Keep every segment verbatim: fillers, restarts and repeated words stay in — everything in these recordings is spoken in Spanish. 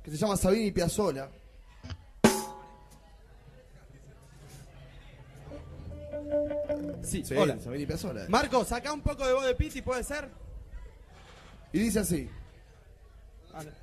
que se llama Sabina y Piazzolla. Sí, Sí, hola. Sabina y Piazzolla. Marco, saca un poco de voz de Piti, ¿puede ser? Y dice así. Vale.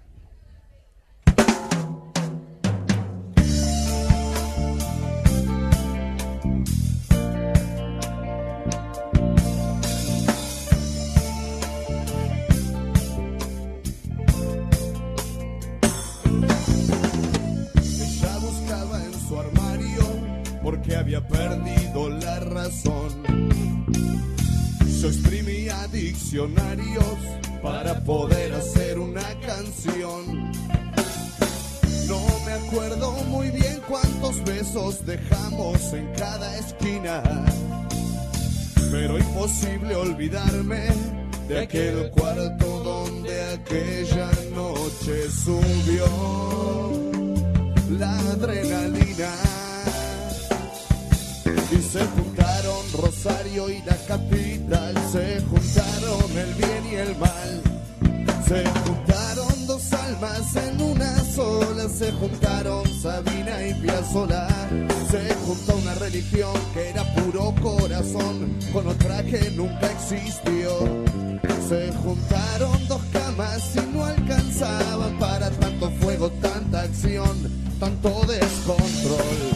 Ella buscaba en su armario porque había perdido la razón. Yo exprimía diccionarios para poder hacer una canción. No me acuerdo muy bien cuántos besos dejamos en cada esquina, pero imposible olvidarme de aquel cuarto donde aquella noche subió la adrenalina. Y se juntaron Rosario y la capital, se juntaron el bien y el mal, se juntaron dos almas en una sola, se juntaron Sabina y Piazzolla, se juntó una religión que era puro corazón con otra que nunca existió, se juntaron dos camas y no alcanzaban para tanto fuego, tanta acción, tanto descontrol.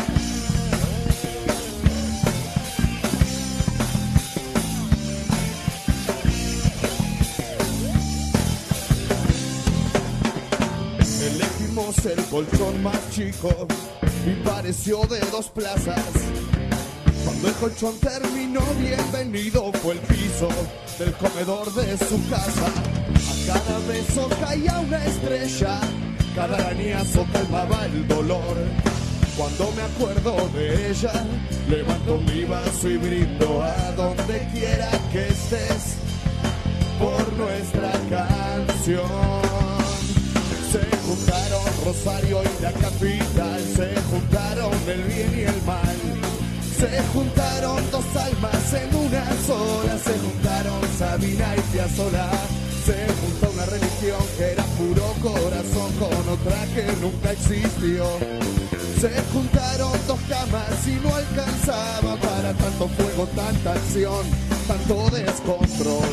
Elegimos el colchón más chico y pareció de dos plazas. Cuando el colchón terminó, bienvenido fue el piso del comedor de su casa. A cada beso caía una estrella, cada arañazo calmaba el dolor. Cuando me acuerdo de ella, levanto mi vaso y brindo a donde quiera que estés por nuestra canción. Se juntaron Rosario y la capital, se juntaron el bien y el mal, se juntaron dos almas en una sola, se juntaron Sabina y Piazzolla, se juntó una religión que era puro corazón con otra que nunca existió, se juntaron dos camas y no alcanzaba para tanto fuego, tanta acción, tanto descontrol.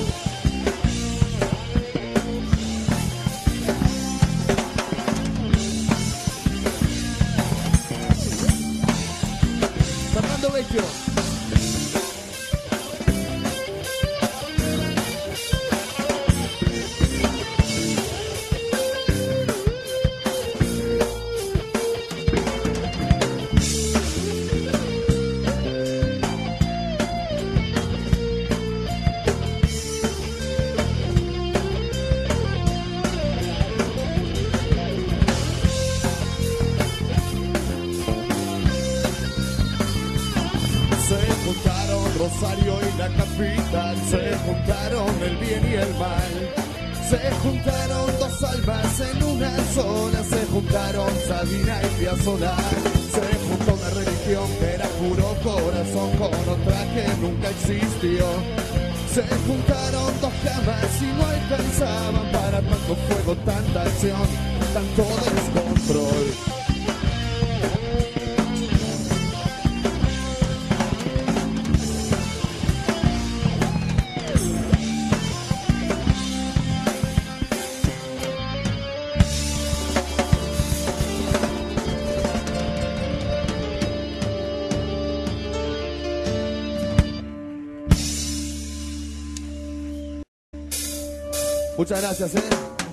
Vecchio. Rosario y la capital, se juntaron el bien y el mal, se juntaron dos almas en una sola, se juntaron Sabina y Piazzolla, se juntó una religión que era puro corazón con otra que nunca existió, se juntaron dos camas y no alcanzaban para tanto fuego, tanta acción, tanto descontrol. Muchas gracias, ¿eh?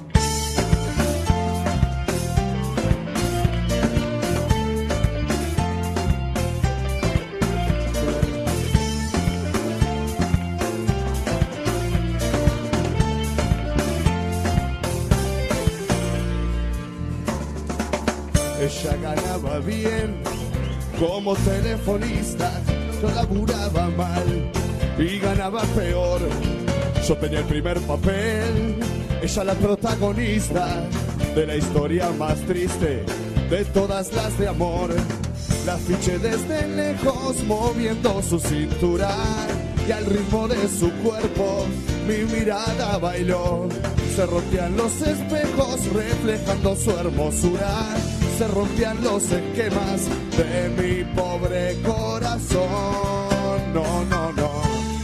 Ella ganaba bien como telefonista, yo laburaba mal y ganaba peor. Yo tenía el primer papel, ella la protagonista de la historia más triste de todas las de amor. La fiché desde lejos moviendo su cintura y al ritmo de su cuerpo mi mirada bailó. Se rompían los espejos reflejando su hermosura. Se rompían los esquemas de mi pobre corazón. No, no, no.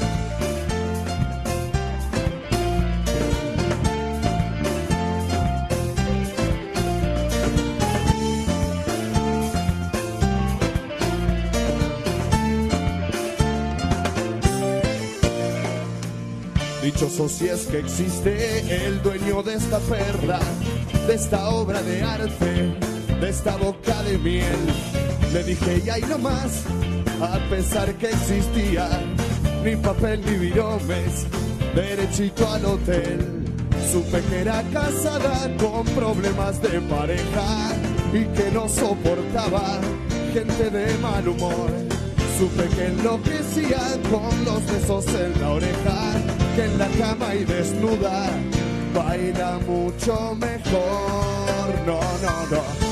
Dichoso si es que existe el dueño de esta perla, de esta obra de arte, de esta boca de miel. Le dije y ahí nomás, a pesar que existía ni papel ni viromes, derechito al hotel. Supe que era casada con problemas de pareja y que no soportaba gente de mal humor. Supe que enloquecía con los besos en la oreja, que en la cama y desnuda baila mucho mejor. No, no, no.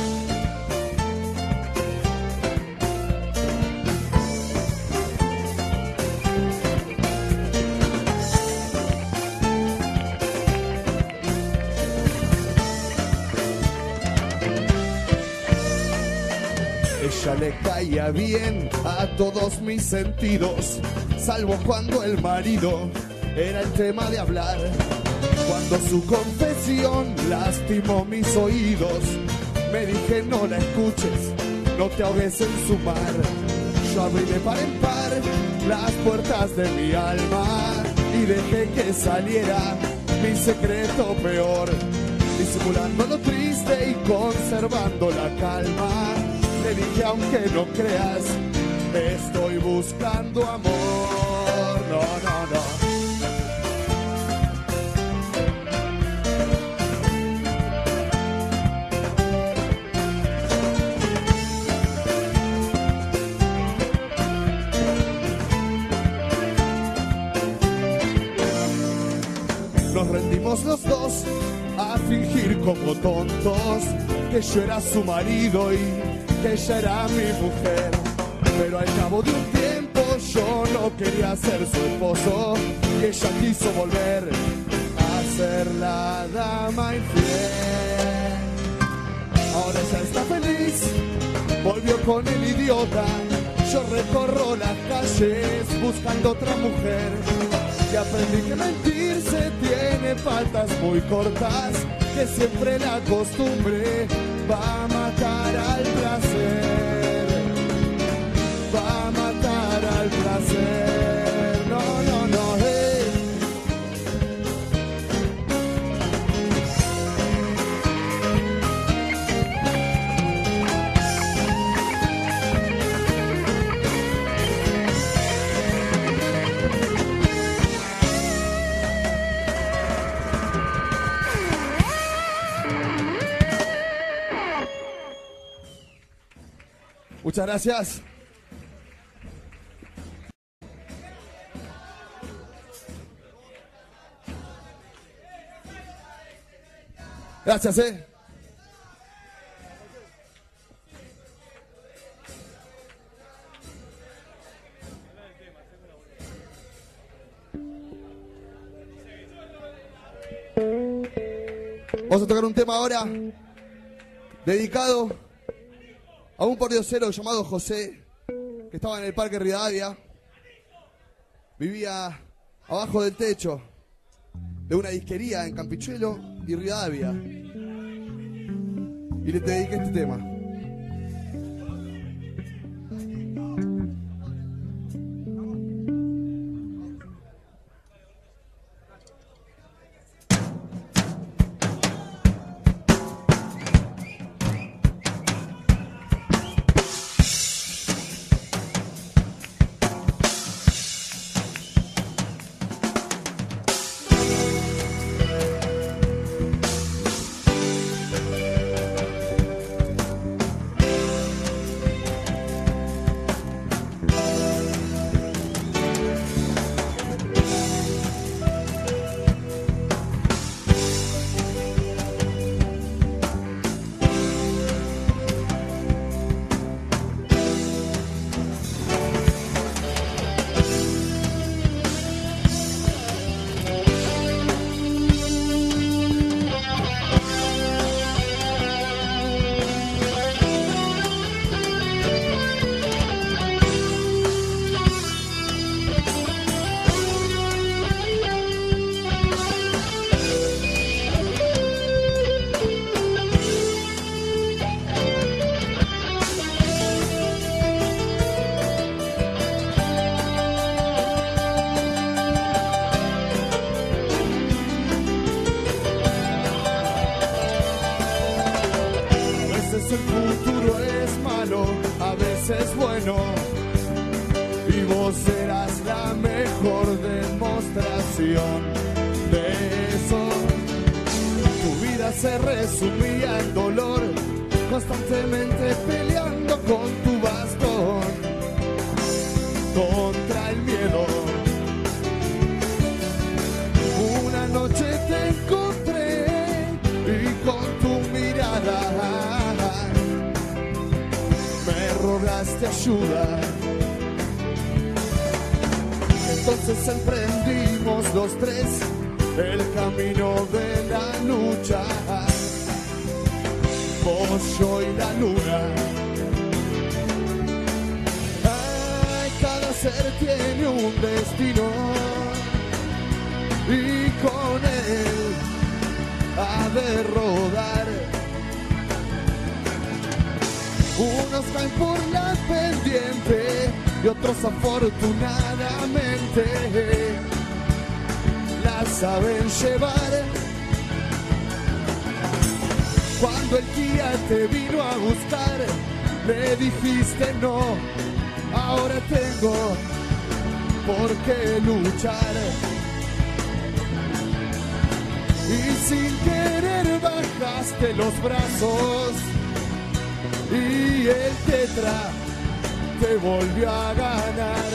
Ella le caía bien a todos mis sentidos, salvo cuando el marido era el tema de hablar. Cuando su confesión lastimó mis oídos, me dije no la escuches, no te ahogues en su mar. Yo abrí de par en par las puertas de mi alma y dejé que saliera mi secreto peor. Disimulando lo triste y conservando la calma, le dije aunque no creas, estoy buscando amor. No, no, no. Nos rendimos los dos a fingir como tontos que yo era su marido y que ella era mi mujer. Pero al cabo de un tiempo yo no quería ser su esposo y ella quiso volver a ser la dama infiel. Ahora ella está feliz, volvió con el idiota. Yo recorro las calles buscando otra mujer y aprendí que mentirse tiene patas muy cortas, que siempre la costumbre va a matar al placer, va a matar al placer. No, no, no, hey. Muchas gracias. Gracias, eh. Vamos a tocar un tema ahora dedicado a un pordiosero llamado José, que estaba en el Parque Rivadavia. Vivía abajo del techo de una disquería en Campichuelo y Rivadavia. Y le dediqué este tema. bueno y vos serás la mejor demostración de eso. Tu vida se resumía en dolor, constantemente peleando con tu bastón contra el miedo. Una noche te encontré y con tu mirada me rogaste ayuda. Entonces emprendimos los tres el camino de la lucha, vos, yo y la luna. Ay, cada ser tiene un destino y con él ha de rodar. Unos caen por la pendiente y otros afortunadamente la saben llevar. Cuando el guía te vino a buscar, le dijiste no, ahora tengo por qué luchar. Y sin querer bajaste los brazos y el tetra te volvió a ganar.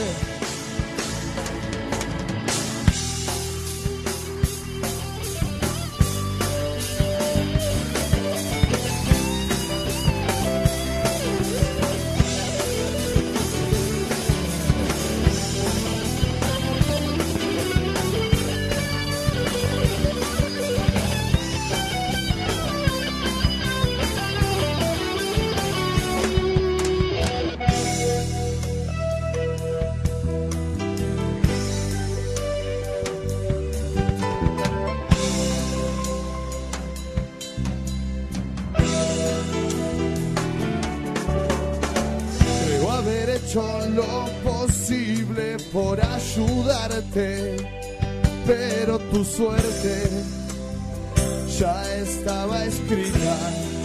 Lo posible por ayudarte, pero tu suerte ya estaba escrita.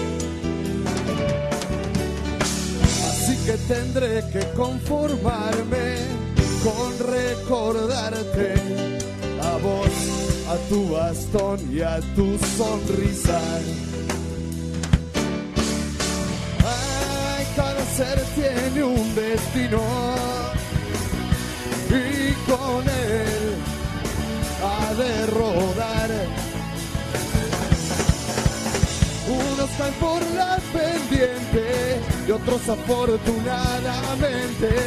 Así que tendré que conformarme con recordarte a vos, a tu bastón y a tu sonrisa. Cada ser tiene un destino y con él ha de rodar. Unos caen por la pendiente y otros afortunadamente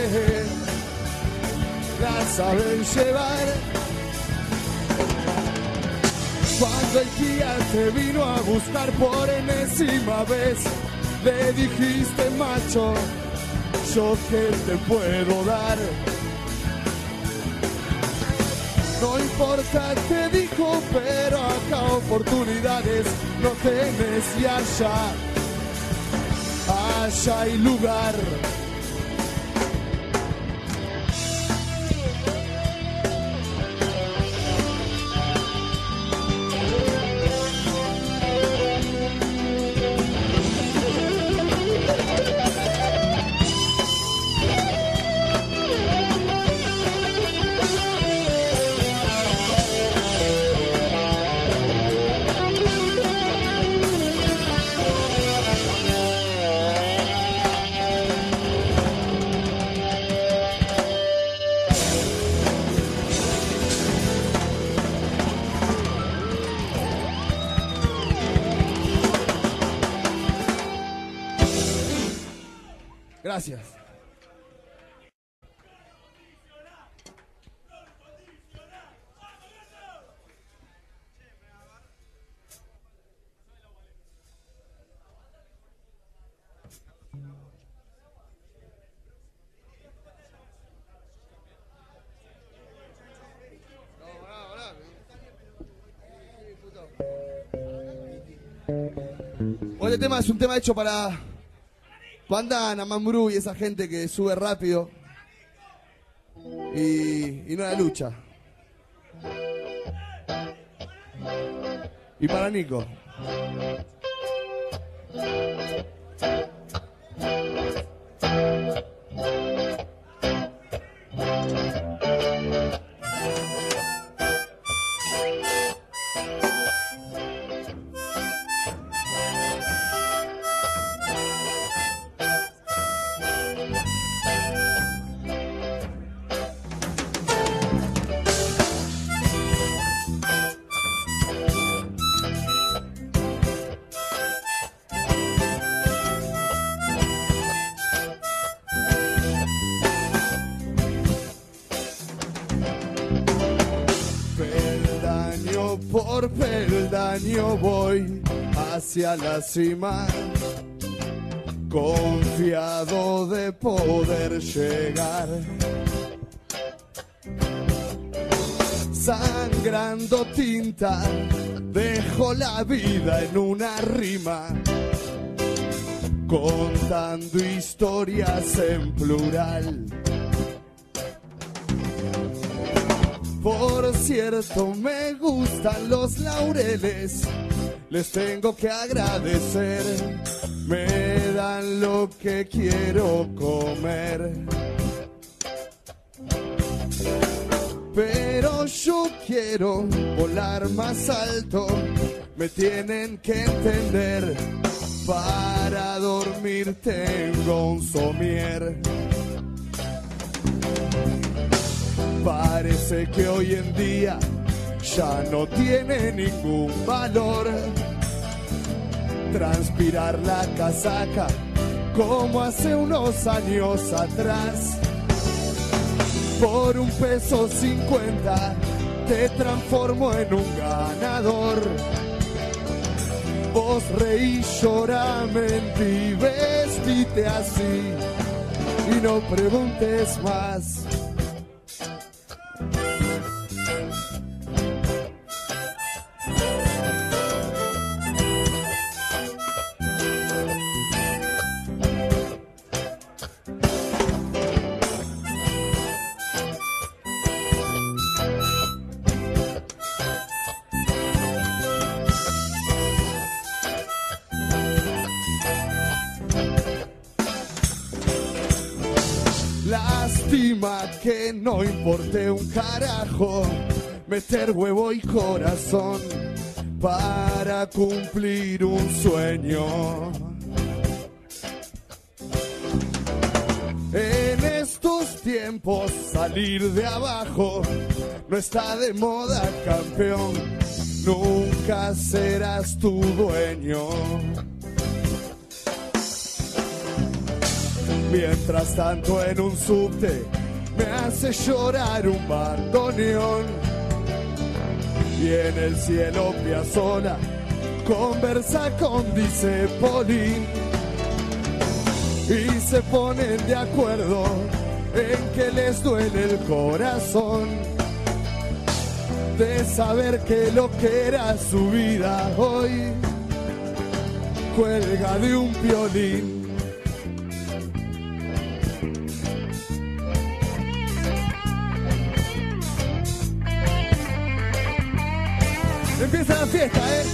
la saben llevar. Cuando el guía te vino a buscar por enésima vez, le dijiste macho, yo qué te puedo dar. No importa, te dijo, pero acá oportunidades no tenés y allá, allá hay lugar. Gracias. Bueno, este tema es un tema hecho para Bandana, Mambrú y esa gente que sube rápido y, y no la lucha. Y para Nico. por peldaño voy hacia la cima, confiado de poder llegar. Sangrando tinta, dejo la vida en una rima, contando historias en plural. Por cierto, me gustan los laureles, les tengo que agradecer, me dan lo que quiero comer. Pero yo quiero volar más alto, me tienen que entender, para dormir tengo un somier. Parece que hoy en día ya no tiene ningún valor transpirar la casaca como hace unos años atrás. Por un peso cincuenta te transformo en un ganador. Vos reí, llorá, mentí, vestite así y no preguntes más. Lástima que no importe un carajo meter huevo y corazón para cumplir un sueño. En estos tiempos salir de abajo no está de moda, campeón, nunca serás tu dueño. Mientras tanto en un subte me hace llorar un bandoneón y en el cielo Piazzolla conversa con Dice Polín y se ponen de acuerdo en que les duele el corazón de saber que lo que era su vida hoy cuelga de un violín. Empieza la fiesta, ¿eh?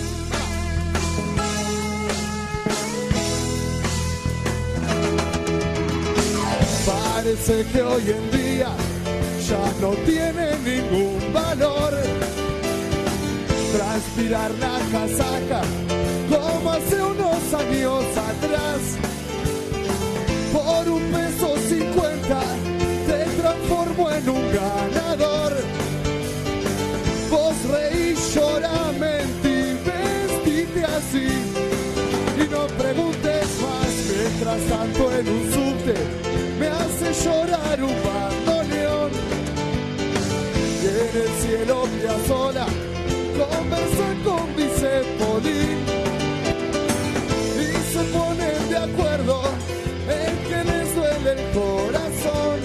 Parece que hoy en día ya no tiene ningún valor transpirar la casaca como hace unos años atrás. Por un peso cincuenta te transformo en un ganador. Vos reí, llorá, mentí, vestite así y no preguntes más. Mientras tanto en un subte me hace llorar un bandoneón y en el cielo Piazzolla conversa con Dice Polín y se ponen de acuerdo en que les duele el corazón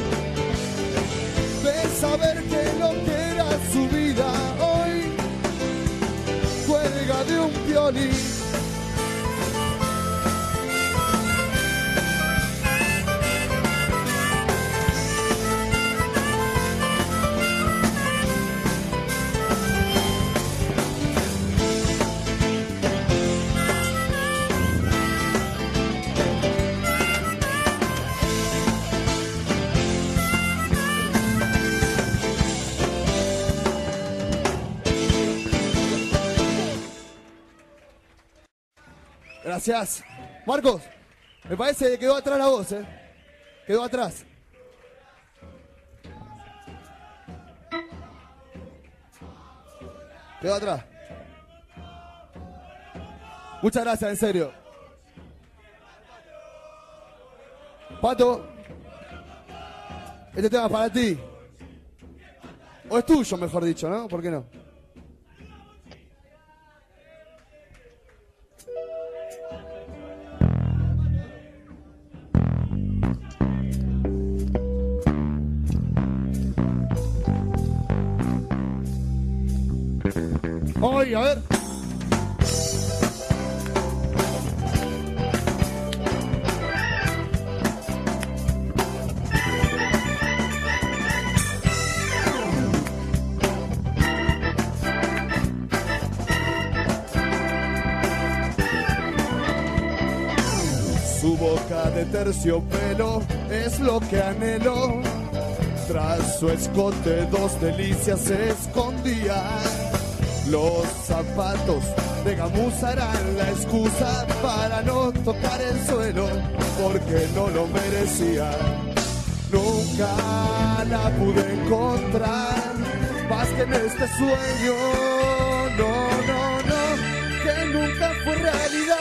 de saber que lo que era su vida hoy cuelga de un violín. Gracias. Marcos, me parece que quedó atrás la voz, ¿eh? Quedó atrás. Quedó atrás. Muchas gracias, en serio. Pato, este tema es para ti. O es tuyo, mejor dicho, ¿no? ¿Por qué no? ahí, a ver. Su boca de terciopelo es lo que anhelo. Tras su escote dos delicias se escondían. Los zapatos de gamuza eran la excusa para no tocar el suelo, porque no lo merecía. Nunca la pude encontrar, más que en este sueño. No, no, no, que nunca fue realidad.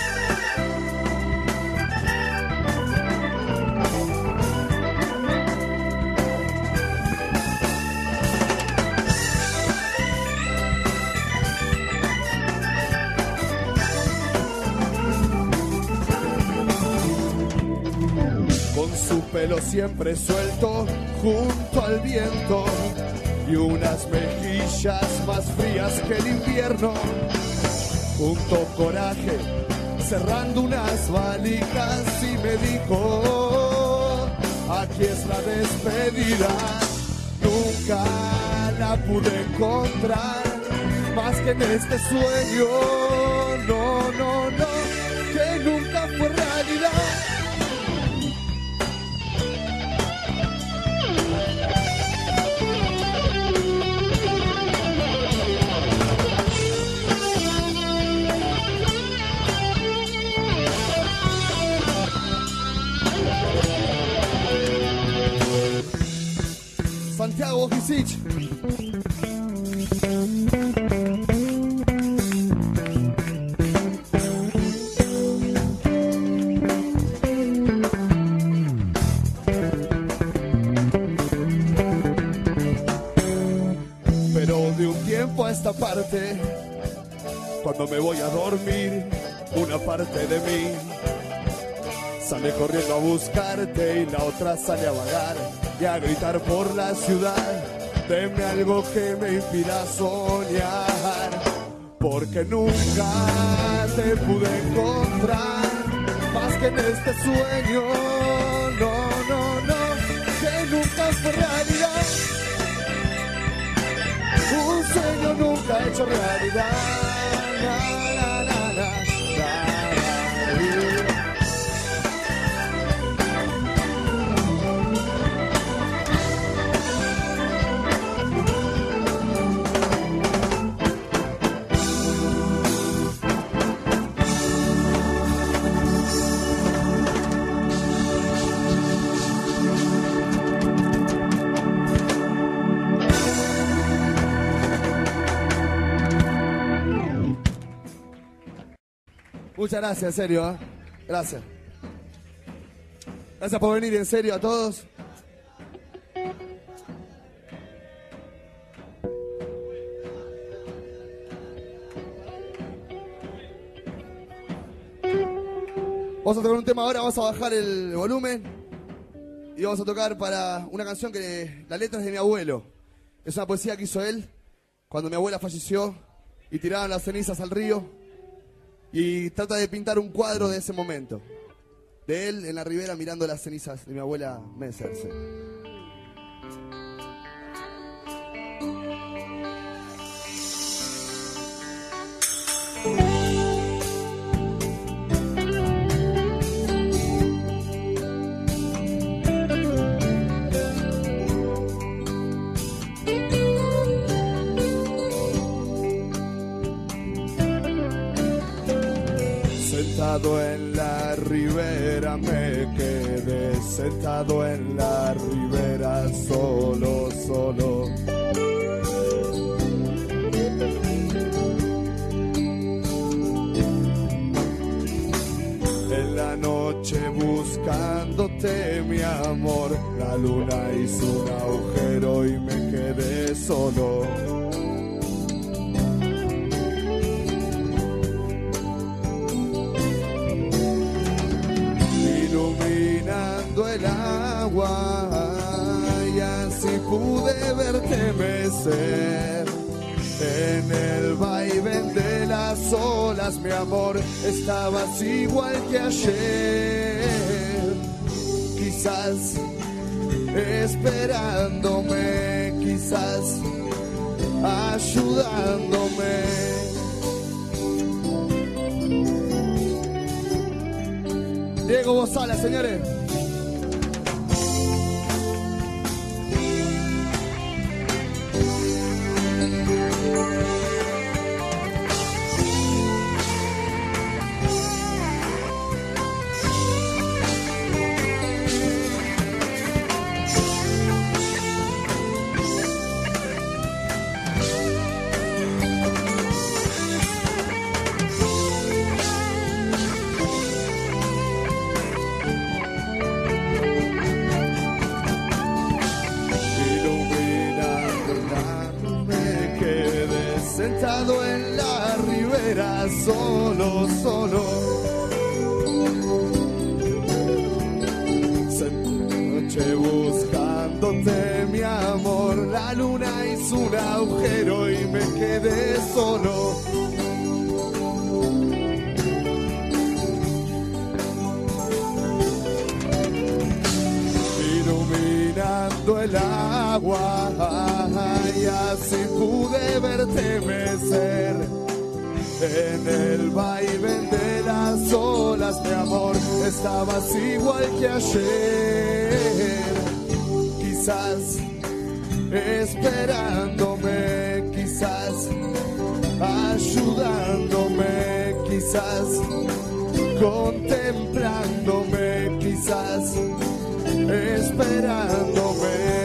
Con su pelo siempre suelto junto al viento y unas mejillas más frías que el invierno. Junto coraje, cerrando unas valijas y me dijo, aquí es la despedida. Nunca la pude encontrar, más que en este sueño. No, no, no, que nunca fue realidad. Santiago Gisich. Pero de un tiempo a esta parte, cuando me voy a dormir, una parte de mí sale corriendo a buscarte y la otra sale a vagar y a gritar por la ciudad. Deme algo que me impida soñar, porque nunca te pude encontrar, más que en este sueño. No, no, no, que nunca fue realidad. Un sueño nunca hecho realidad. La, la, la, la, la, la. Muchas gracias, en serio, ¿eh? Gracias. Gracias por venir, en serio, a todos. Vamos a tocar un tema ahora, vamos a bajar el volumen y vamos a tocar para una canción que la letra es de mi abuelo. Es una poesía que hizo él cuando mi abuela falleció y tiraron las cenizas al río. Y trata de pintar un cuadro de ese momento, de él en la ribera mirando las cenizas de mi abuela mecerse. Sentado en la ribera me quedé, sentado en la ribera solo, solo. En la noche buscándote, mi amor, la luna hizo un agujero y me quedé solo. El agua y así pude verte mecer en el baile solas, mi amor, estabas igual que ayer. Quizás esperándome, quizás ayudándome. Diego Bozala, señores. Sentado en la ribera, solo, solo. Noche buscándote, mi amor. La luna hizo un agujero y me quedé solo. Iluminando el agua, y así pude verte mecer en el vaivén de las olas, mi amor. Estabas igual que ayer, quizás esperándome, quizás ayudándome, quizás contemplándome, quizás esperándome.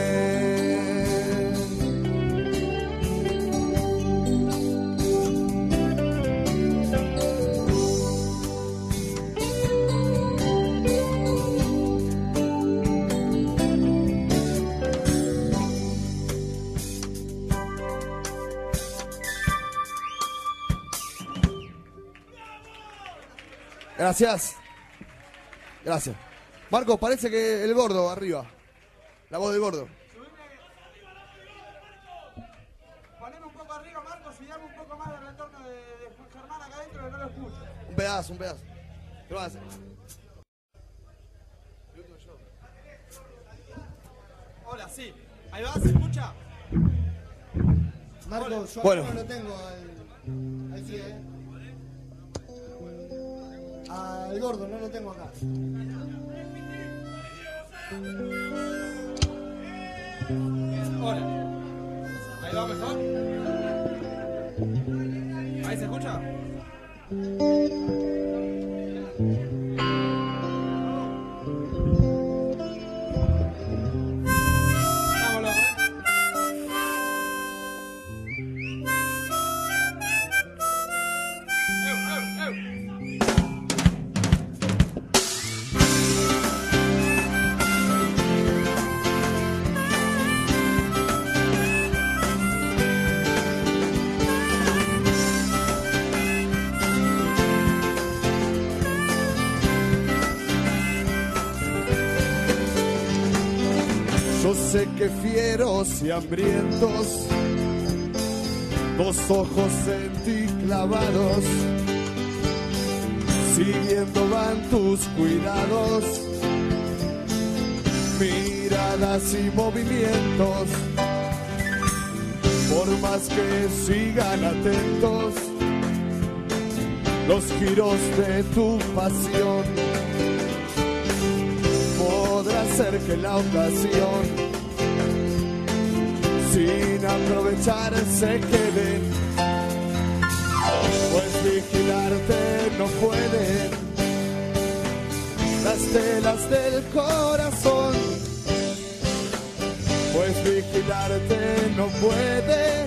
Gracias. Gracias. Marcos, parece que el gordo arriba. La voz del gordo. Poneme un poco arriba, Marcos, y dame un poco más de retorno de, de Germán acá adentro que no lo escucho. Un pedazo, un pedazo. ¿Qué vas a hacer? Hola, sí. Ahí va, ¿se escucha? Marcos, yo bueno. no lo tengo al... Ahí sí, ¿eh? Al gordo, no lo tengo acá. Hola. ¿Ahí va mejor? ¿Ahí se escucha? Vámonos, ¿eh? ¡Eu, eu, eu! Yo sé que fieros y hambrientos, dos ojos en ti clavados, siguiendo van tus cuidados, miradas y movimientos, por más que sigan atentos los giros de tu pasión. Podrá ser que la ocasión sin aprovechar se queden, pues vigilarte no pueden las telas del corazón, pues vigilarte no pueden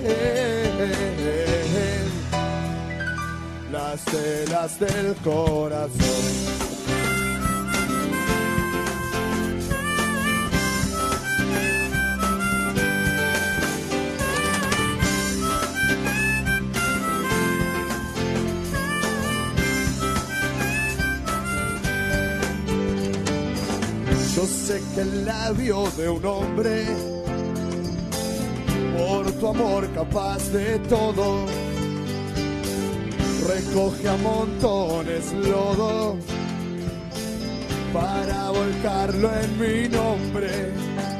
las telas del corazón. Yo sé que el labio de un hombre, por tu amor capaz de todo, recoge a montones lodo para volcarlo en mi nombre.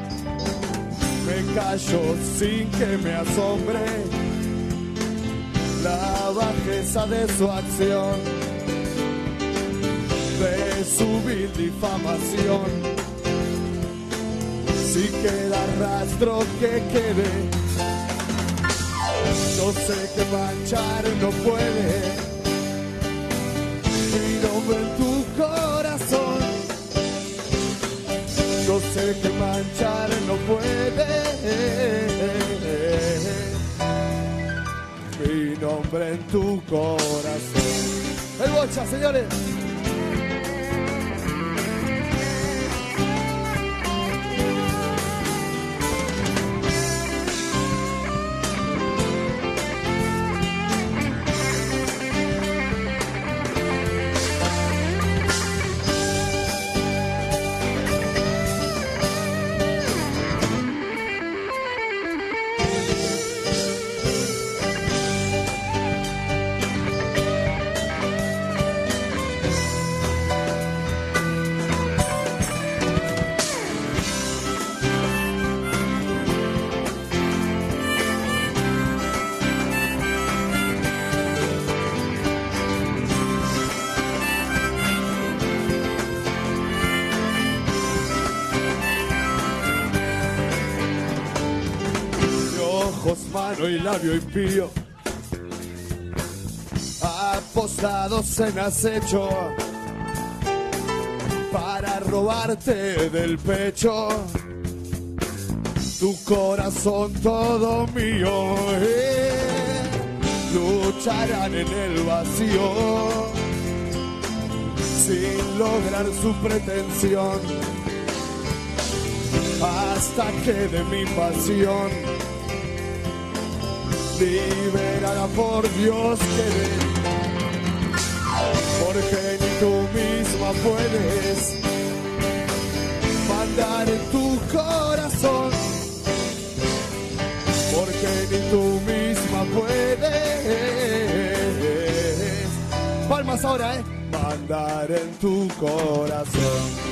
Me callo sin que me asombre la bajeza de su acción, de su vil difamación. Si queda rastro que quede, yo sé que manchar no puede mi nombre en tu corazón. Yo sé que manchar no puede mi nombre en tu corazón. El Bocha, señores. Mano y labio impío, apostados en acecho para robarte del pecho tu corazón todo mío. Eh, lucharán en el vacío sin lograr su pretensión, hasta que de mi pasión liberada por Dios quede, porque ni tú misma puedes mandar en tu corazón, porque ni tú misma puedes. Palmas ahora, eh. Mandar en tu corazón.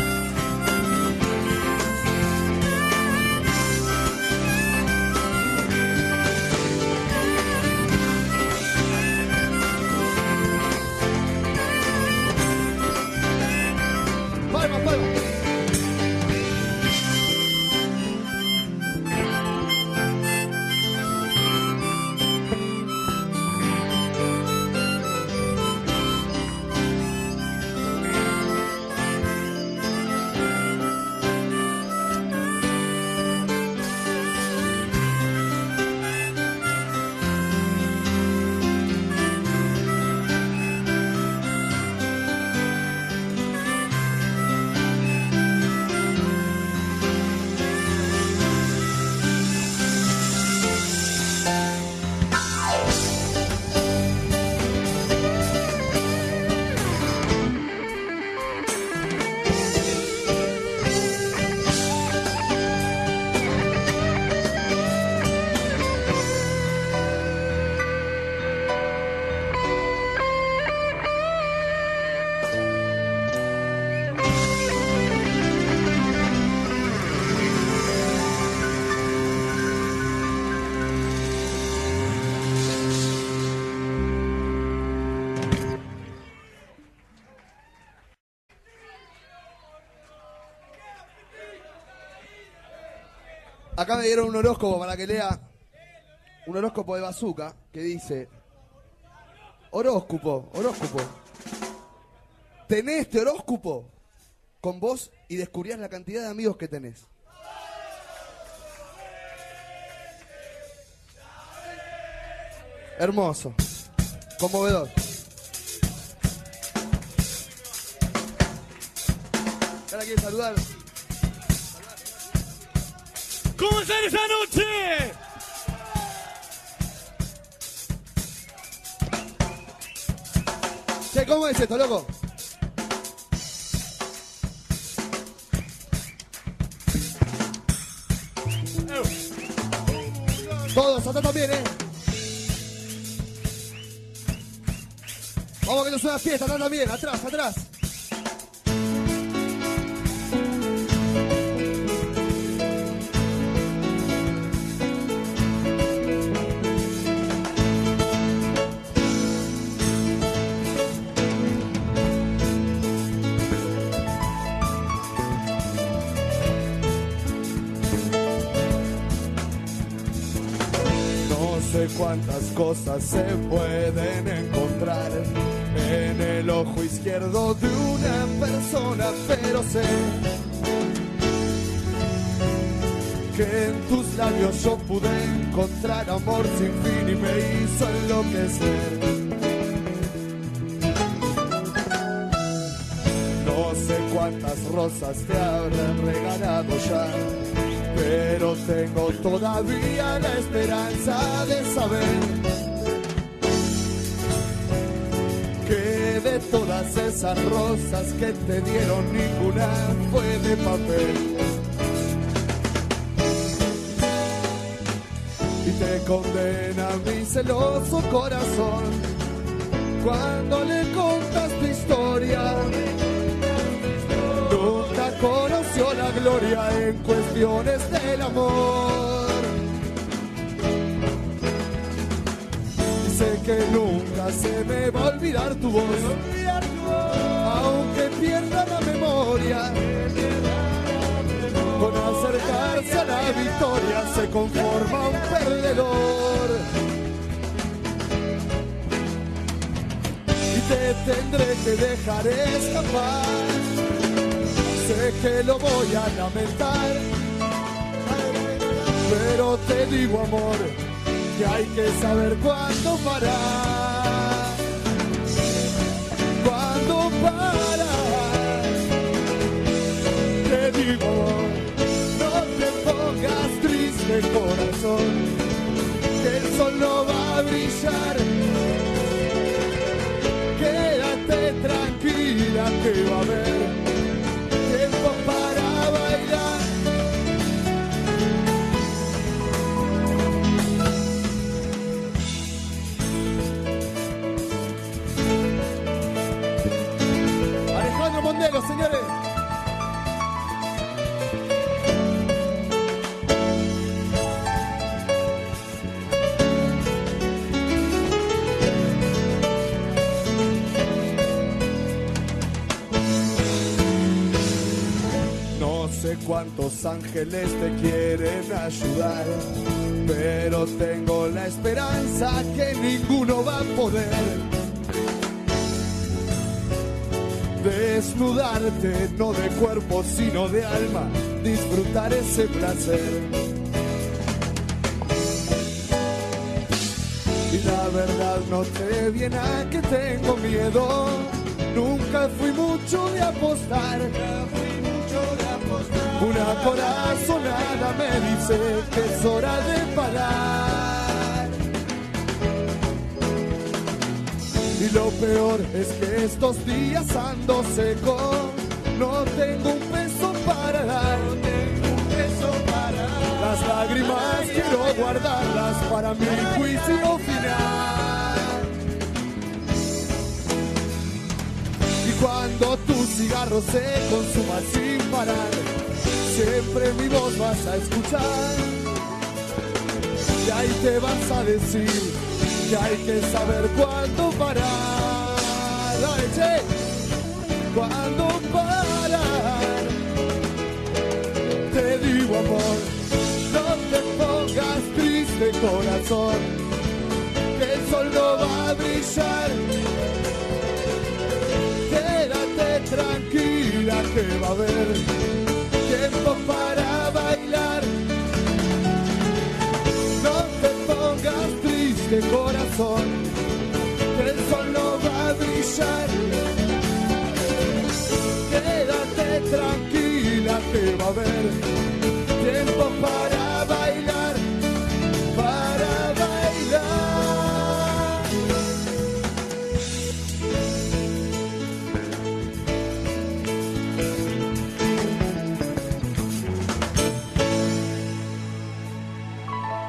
Acá me dieron un horóscopo para que lea un horóscopo de Bazooka que dice: horóscopo, horóscopo. Tenés este horóscopo con vos y descubrías la cantidad de amigos que tenés. Hermoso, conmovedor. Ahora quiero saludar. ¿Cómo están esta noche? Che, ¿cómo es esto, loco? Todos, acá también, ¿eh? Vamos que no es una fiesta, anda bien, atrás, atrás. No sé cuántas cosas se pueden encontrar en el ojo izquierdo de una persona, pero sé que en tus labios yo pude encontrar amor sin fin y me hizo enloquecer. No sé cuántas rosas te habrán regalado ya, pero tengo todavía la esperanza de saber que de todas esas rosas que te dieron ninguna fue de papel. Y te condena mi celoso corazón cuando le contas tu historia. Nunca conoció la gloria en cuestiones del amor. Y sé que nunca se me va a olvidar tu voz, aunque pierda la memoria. Con acercarse a la victoria se conforma un perdedor. Y te tendré que dejar escapar. Sé que lo voy a lamentar, pero te digo, amor, que hay que saber cuándo parar. Cuándo parar. Te digo, amor, no te pongas triste, corazón, que el sol no va a brillar. Quédate tranquila que va a haber tiempo para bailar. Alejandro Mondelo, señores. No sé cuántos ángeles te quieren ayudar, pero tengo la esperanza que ninguno va a poder desnudarte, no de cuerpo sino de alma, disfrutar ese placer. Y la verdad no te viene a que tengo miedo, nunca fui mucho de apostar. Una corazonada me dice que es hora de pagar. Y lo peor es que estos días ando seco, no tengo un peso para dar. Las lágrimas quiero guardarlas para mi juicio final. Y cuando tu cigarro se consuma sin parar, siempre mi voz vas a escuchar. Y ahí te vas a decir que hay que saber cuándo parar. Dale, che, cuándo parar. Te digo, amor, no te pongas triste, corazón, que el sol no va a brillar. Quédate tranquila que va a haber tiempo para bailar. No te pongas triste, corazón, que el sol no va a brillar. Quédate tranquila que va a haber tiempo para bailar, para bailar.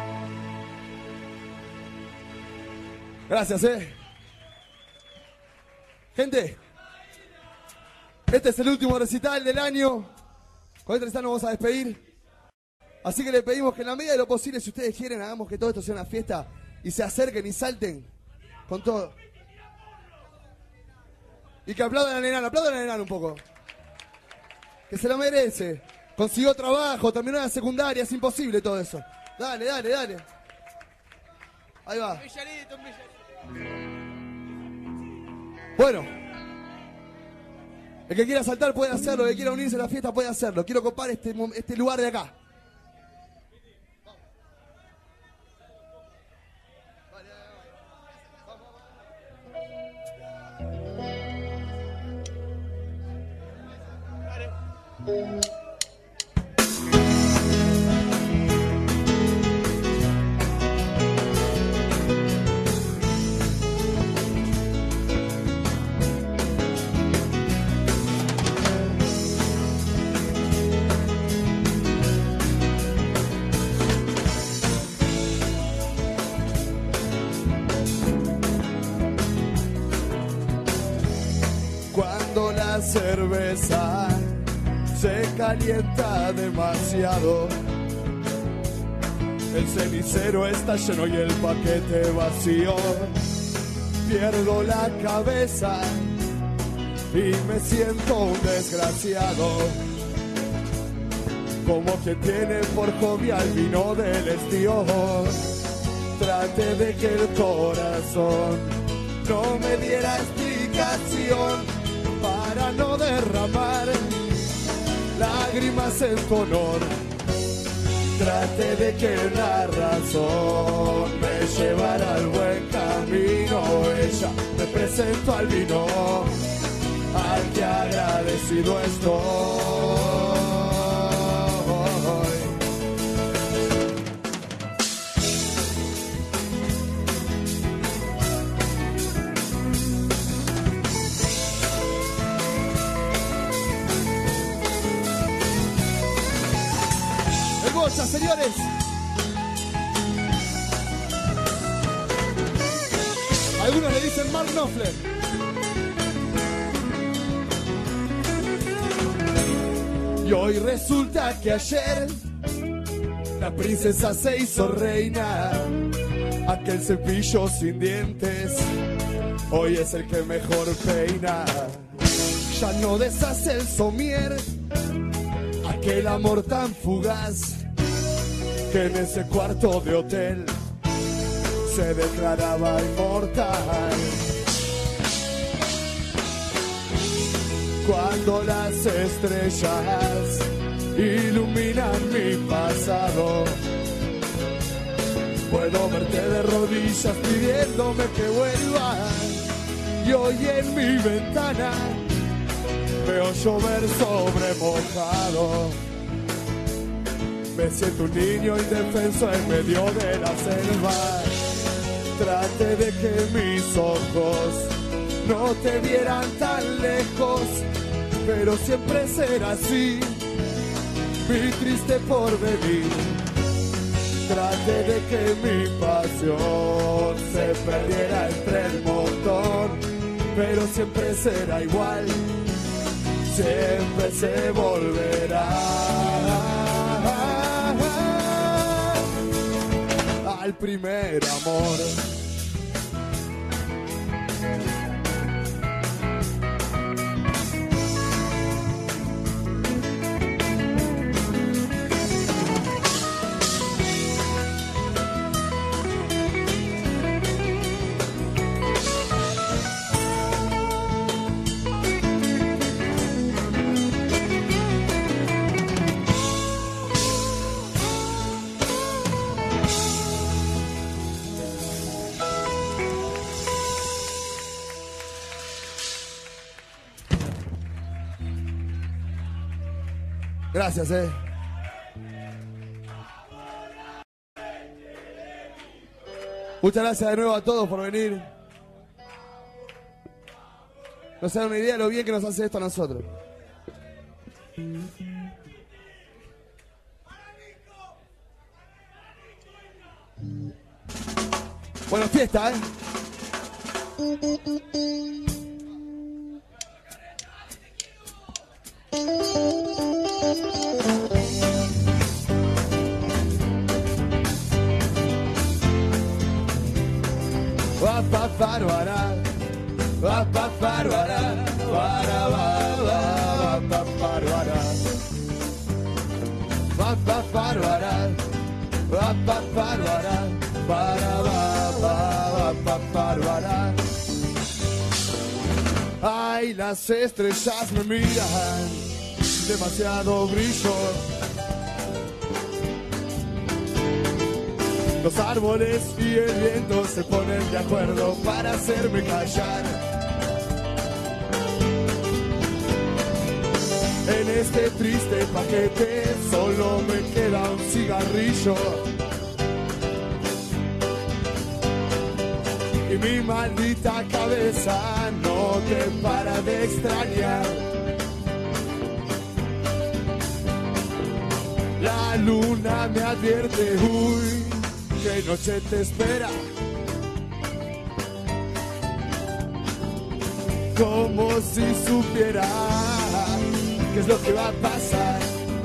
Gracias, eh. Gente, este es el último recital del año. Con este recital nos vamos a despedir. Así que le pedimos que en la medida de lo posible, si ustedes quieren, hagamos que todo esto sea una fiesta y se acerquen y salten con todo. Y que aplaudan al enano, aplaudan al enano un poco. Que se lo merece. Consiguió trabajo, terminó la secundaria, es imposible todo eso. Dale, dale, dale. Ahí va. Un villarito, un villarito. Bueno. El que quiera saltar puede hacerlo, el que quiera unirse a la fiesta puede hacerlo. Quiero copar este, este lugar de acá. Cuando la cerveza se calienta demasiado, el cenicero está lleno y el paquete vacío. Pierdo la cabeza y me siento un desgraciado, como que tiene por hobby al vino del estío. Trate de que el corazón no me diera explicación para no derramar lágrimas en tu honor. Trate de que la razón me llevara al buen camino. Ella me presentó al vino, al que agradecido estoy. Señores, algunos le dicen Mark Knopfler. Y hoy resulta que ayer la princesa se hizo reina. Aquel cepillo sin dientes hoy es el que mejor peina. Ya no deshace el somier, aquel amor tan fugaz que en ese cuarto de hotel se declaraba inmortal. Cuando las estrellas iluminan mi pasado, puedo verte de rodillas pidiéndome que vuelva. Y hoy en mi ventana veo llover sobre mojado. Me siento un niño indefenso en medio de la selva. Trate de que mis ojos no te vieran tan lejos, pero siempre será así, mi triste porvenir. Trate de que mi pasión se perdiera entre el montón, pero siempre será igual, siempre se volverá al primer amor. Gracias, eh. Muchas gracias de nuevo a todos por venir. No se dan una idea de lo bien que nos hace esto a nosotros. Bueno, fiesta, ¿eh? bárbara, para, ba, ba, ba, bárbara. Ba, ba, bárbara, ba, ba, bárbara, para, ba, ba, ba, bárbara. Ay, las estrellas me miran, demasiado brillo. Los árboles y el viento se ponen de acuerdo para hacerme callar. En este triste paquete solo me queda un cigarrillo. Y mi maldita cabeza no te para de extrañar. La luna me advierte, uy, qué noche te espera. Como si supiera qué es lo que va a pasar.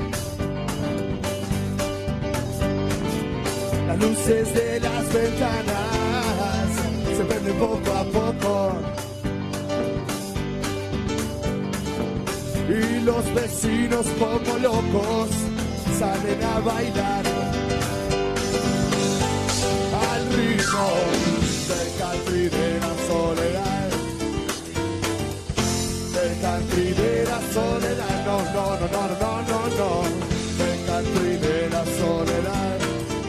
Las luces de las ventanas se prenden poco a poco. Y los vecinos como locos salen a bailar al ritmo del country de la soledad, del country de la soledad, no, no, no, no, no, no, no, del country de la soledad,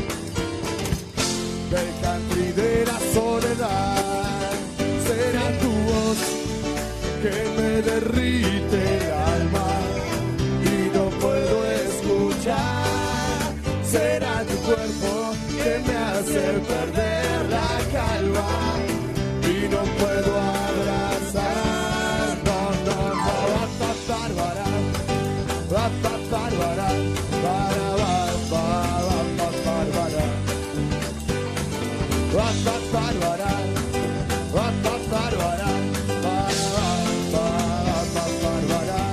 del country de la soledad. Será tu voz que me derrite el alma y no puedo escuchar. Será tu cuerpo que me hace perder la calma y no puedo abrazar. No, no, no, va, bárbara, va, bárbara, para, va, va, bárbara, va, bárbara, va, bárbara, para, va, bárbara.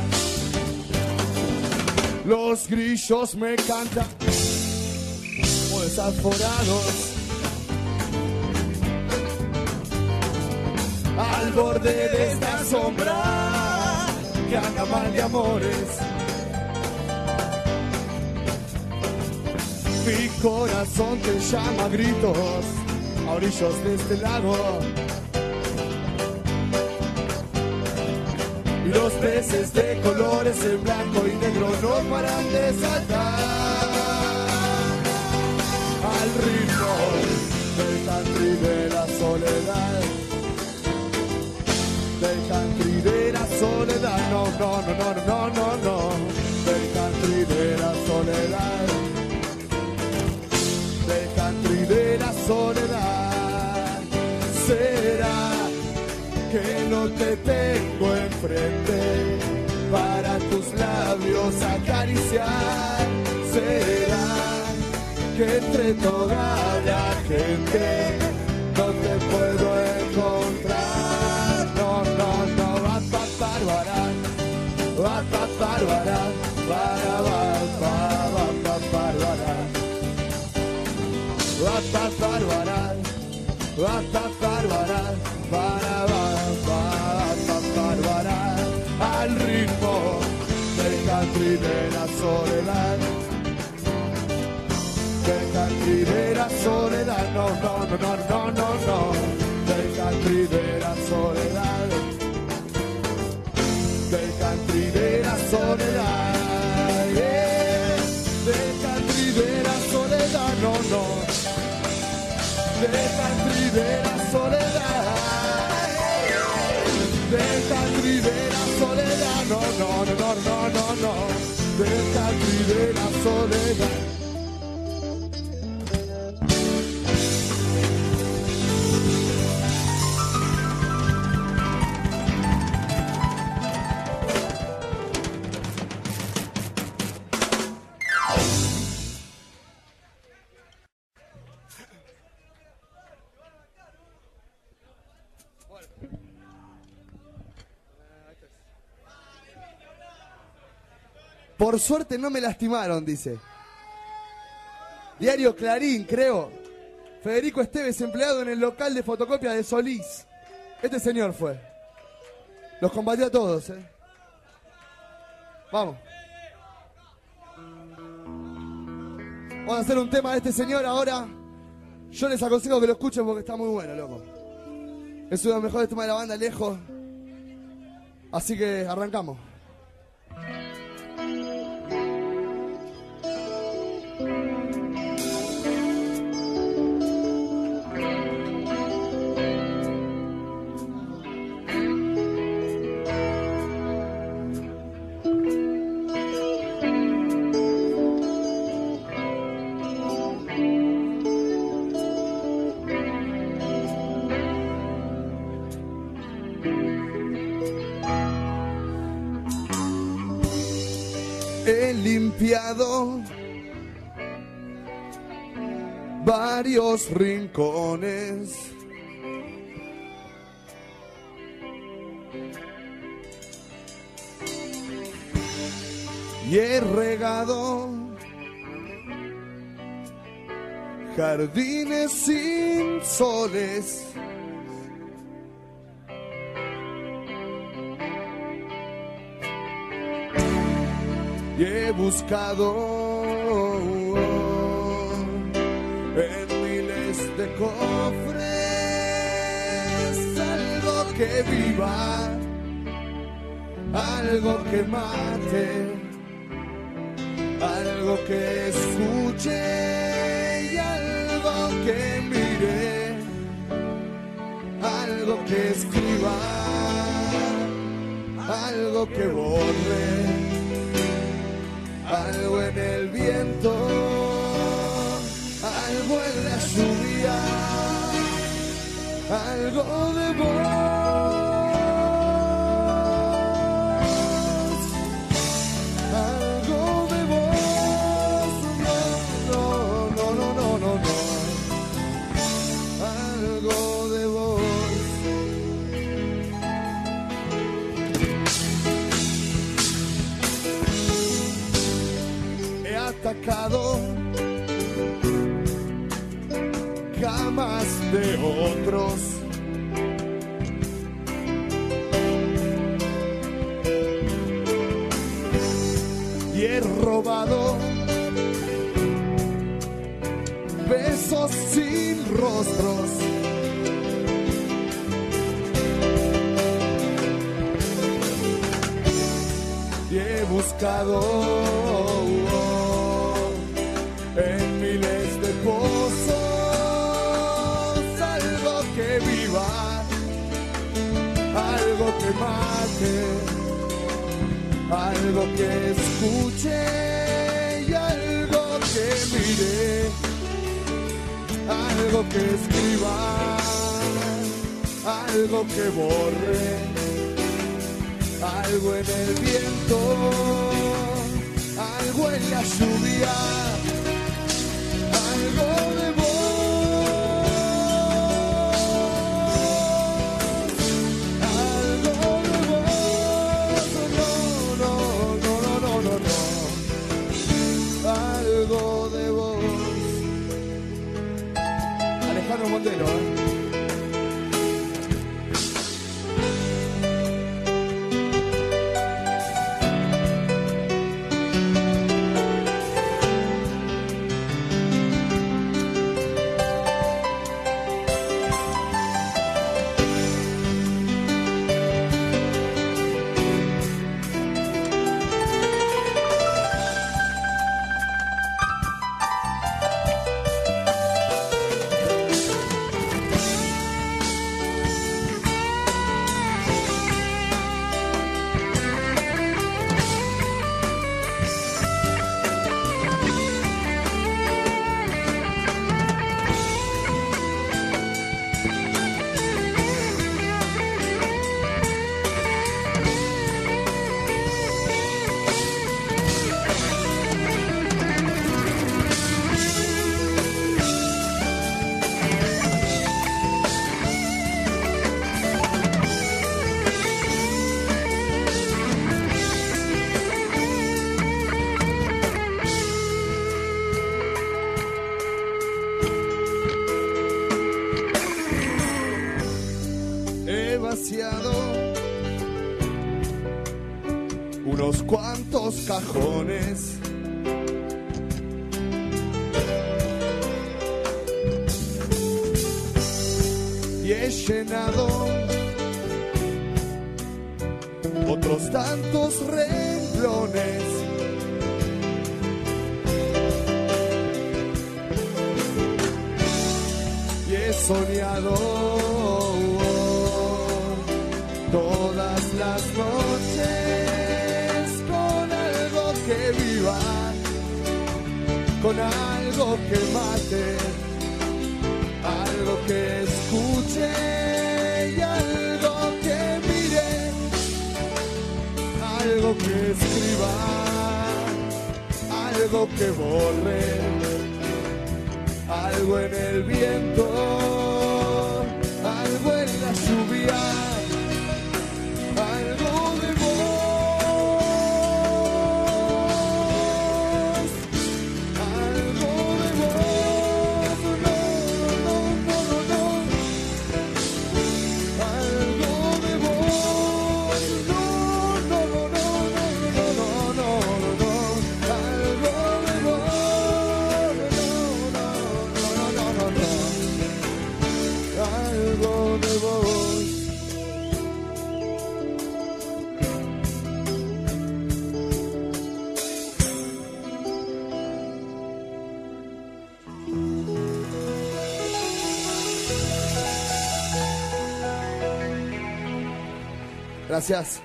Los grillos me cantan como desaforados al borde de esta sombra que anda mal de amores. Mi corazón te llama a gritos a orillos de este lago. Y los peces de colores en blanco y negro no paran de saltar al ritmo del country de la soledad, del country de la soledad, no, no, no, no, no, no, no, del country de la soledad, del country de la soledad. Será que no te tengo enfrente para tus labios acariciar. Será que entre toda la gente no te puedo encontrar. No, no, no, va, va, bárbara, va, va, bárbara, para, va, va, va, va, bárbara, va, va, bárbara, va, va, bárbara, para, va, va, va, bárbara, al ritmo del country de la soledad, del country de la soledad, no, no, no, no, no, no, no, del country de la soledad, del country de la soledad, yeah. Del country de la soledad, no, no, del country de la soledad, del country de la soledad, no, no, no, no, no, no, no, del country de la soledad. Por suerte no me lastimaron, dice. Diario Clarín, creo. Federico Esteves, empleado en el local de fotocopia de Solís. Este señor fue. Los combatió a todos, ¿eh? Vamos. Vamos a hacer un tema de este señor ahora. Yo les aconsejo que lo escuchen porque está muy bueno, loco. Es uno de los mejores temas de la banda, lejos. Así que arrancamos. He limpiado varios rincones y he regado jardines sin soles. Y he buscado en miles de cofres algo que viva, algo que mate, algo que escuche y algo que mire, algo que escriba, algo que borre. Algo en el viento, algo en la lluvia, algo de vos, algo de vos, no, no, no, no, no, no, algo de vos. Atacado camas de otros y he robado besos sin rostros y he buscado en miles de pozos algo que viva, algo que mate, algo que escuche y algo que mire, algo que escriba, algo que borre, algo en el viento, algo en la lluvia. Algo de vos, algo de vos, no, no, no, no, no, no, no, algo de vos. Alejandro Montero, ¿eh? unos cuantos cajones. Y he llenado otros tantos renglones. Y he soñado todas las noches con algo que viva, con algo que mate, algo que escuche y algo que mire, algo que escriba, algo que borre, algo en el viento, algo en la lluvia, algo de vos, algo de vos, no, no, no, no, no, algo de vos, no, no, no, no, no, no, no, no, algo de vos, no, no, no, no, no, no, algo de vos. Gracias.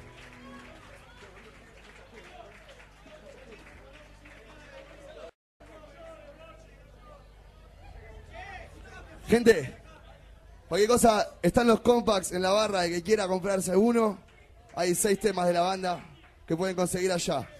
Gente, cualquier cosa, están los compacts en la barra. El que quiera comprarse uno, hay seis temas de la banda que pueden conseguir allá.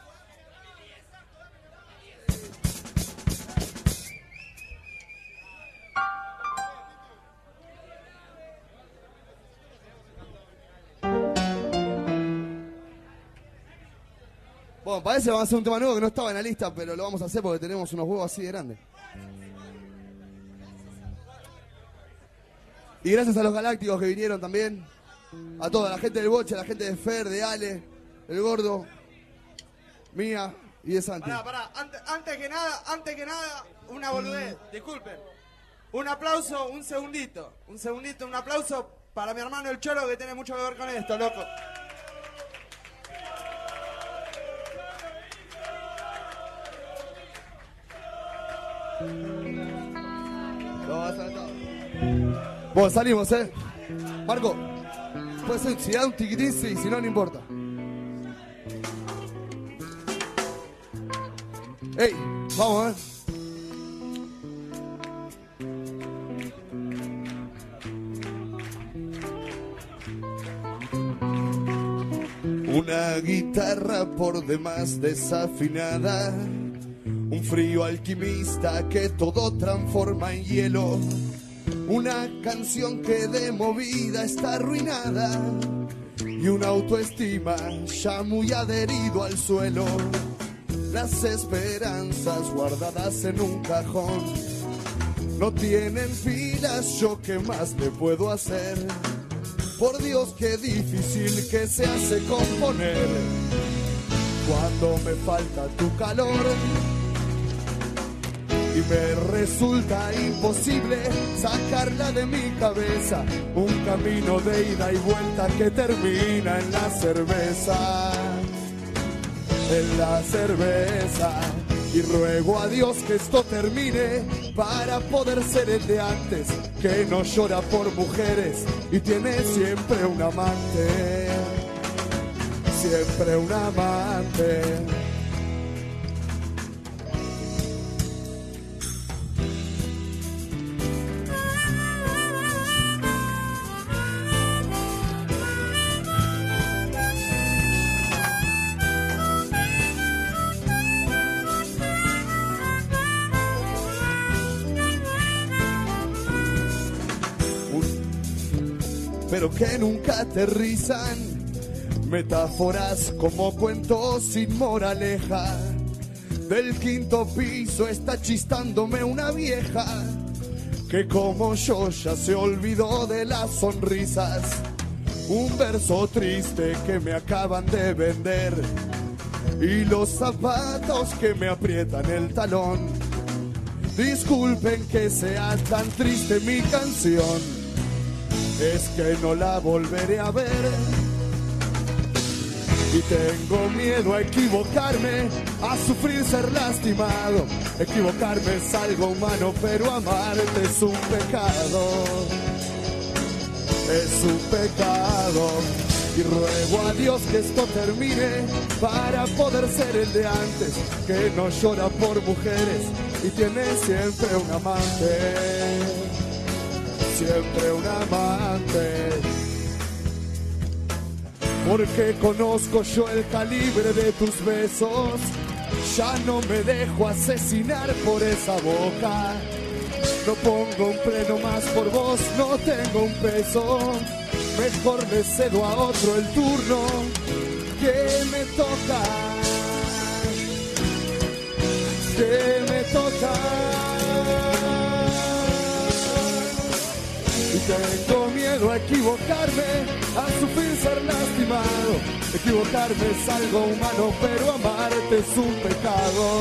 Bueno, parece que vamos a hacer un tema nuevo que no estaba en la lista, pero lo vamos a hacer porque tenemos unos huevos así de grandes. Y gracias a los galácticos que vinieron también, a toda la gente del Boche, a la gente de Fer, de Ale, el Gordo, mía y de Santi. Pará, pará, antes, antes que nada, antes que nada, una boludez, disculpen. Un aplauso, un segundito, un segundito, un aplauso para mi hermano el Cholo que tiene mucho que ver con esto, loco. Bueno, salimos, ¿eh? Marco, puede ser, si da un tiquitín, sí, si no, no importa. ¡Ey! Vamos, ¿eh? Una guitarra por demás desafinada, un frío alquimista que todo transforma en hielo, una canción que de movida está arruinada y una autoestima ya muy adherido al suelo. Las esperanzas guardadas en un cajón no tienen pilas, ¿yo qué más le puedo hacer? Por Dios, qué difícil que se hace componer cuando me falta tu calor y me resulta imposible sacarla de mi cabeza. Un camino de ida y vuelta que termina en la cerveza, en la cerveza. Y ruego a Dios que esto termine para poder ser el de antes, que no llora por mujeres y tiene siempre un amante, siempre un amante. Pero que nunca aterrizan, metáforas como cuentos sin moraleja. Del quinto piso está chistándome una vieja que como yo ya se olvidó de las sonrisas. un verso triste que me acaban de vender y los zapatos que me aprietan el talón. Disculpen que sea tan triste mi canción, es que no la volveré a ver. Y tengo miedo a equivocarme, a sufrir ser lastimado. Equivocarme es algo humano, pero amarte es un pecado. Es un pecado. Y ruego a Dios que esto termine para poder ser el de antes, que no llora por mujeres y tiene siempre un amante. Siempre un amante. Porque conozco yo el calibre de tus besos, ya no me dejo asesinar por esa boca. No pongo un pleno más por vos, no tengo un peso. Mejor le cedo a otro el turno que me toca. Que me toca. Y tengo miedo a equivocarme, a sufrir ser lastimado. Equivocarme es algo humano, pero amarte es un pecado.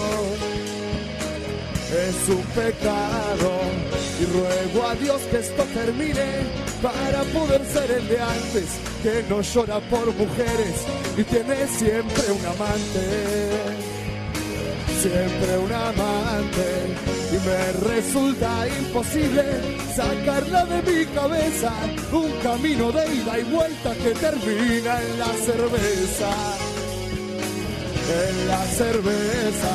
Es un pecado. Y ruego a Dios que esto termine para poder ser el de antes, que no llora por mujeres y tiene siempre un amante. Siempre un amante. Y me resulta imposible sacarla de mi cabeza, un camino de ida y vuelta que termina en la cerveza. En la cerveza.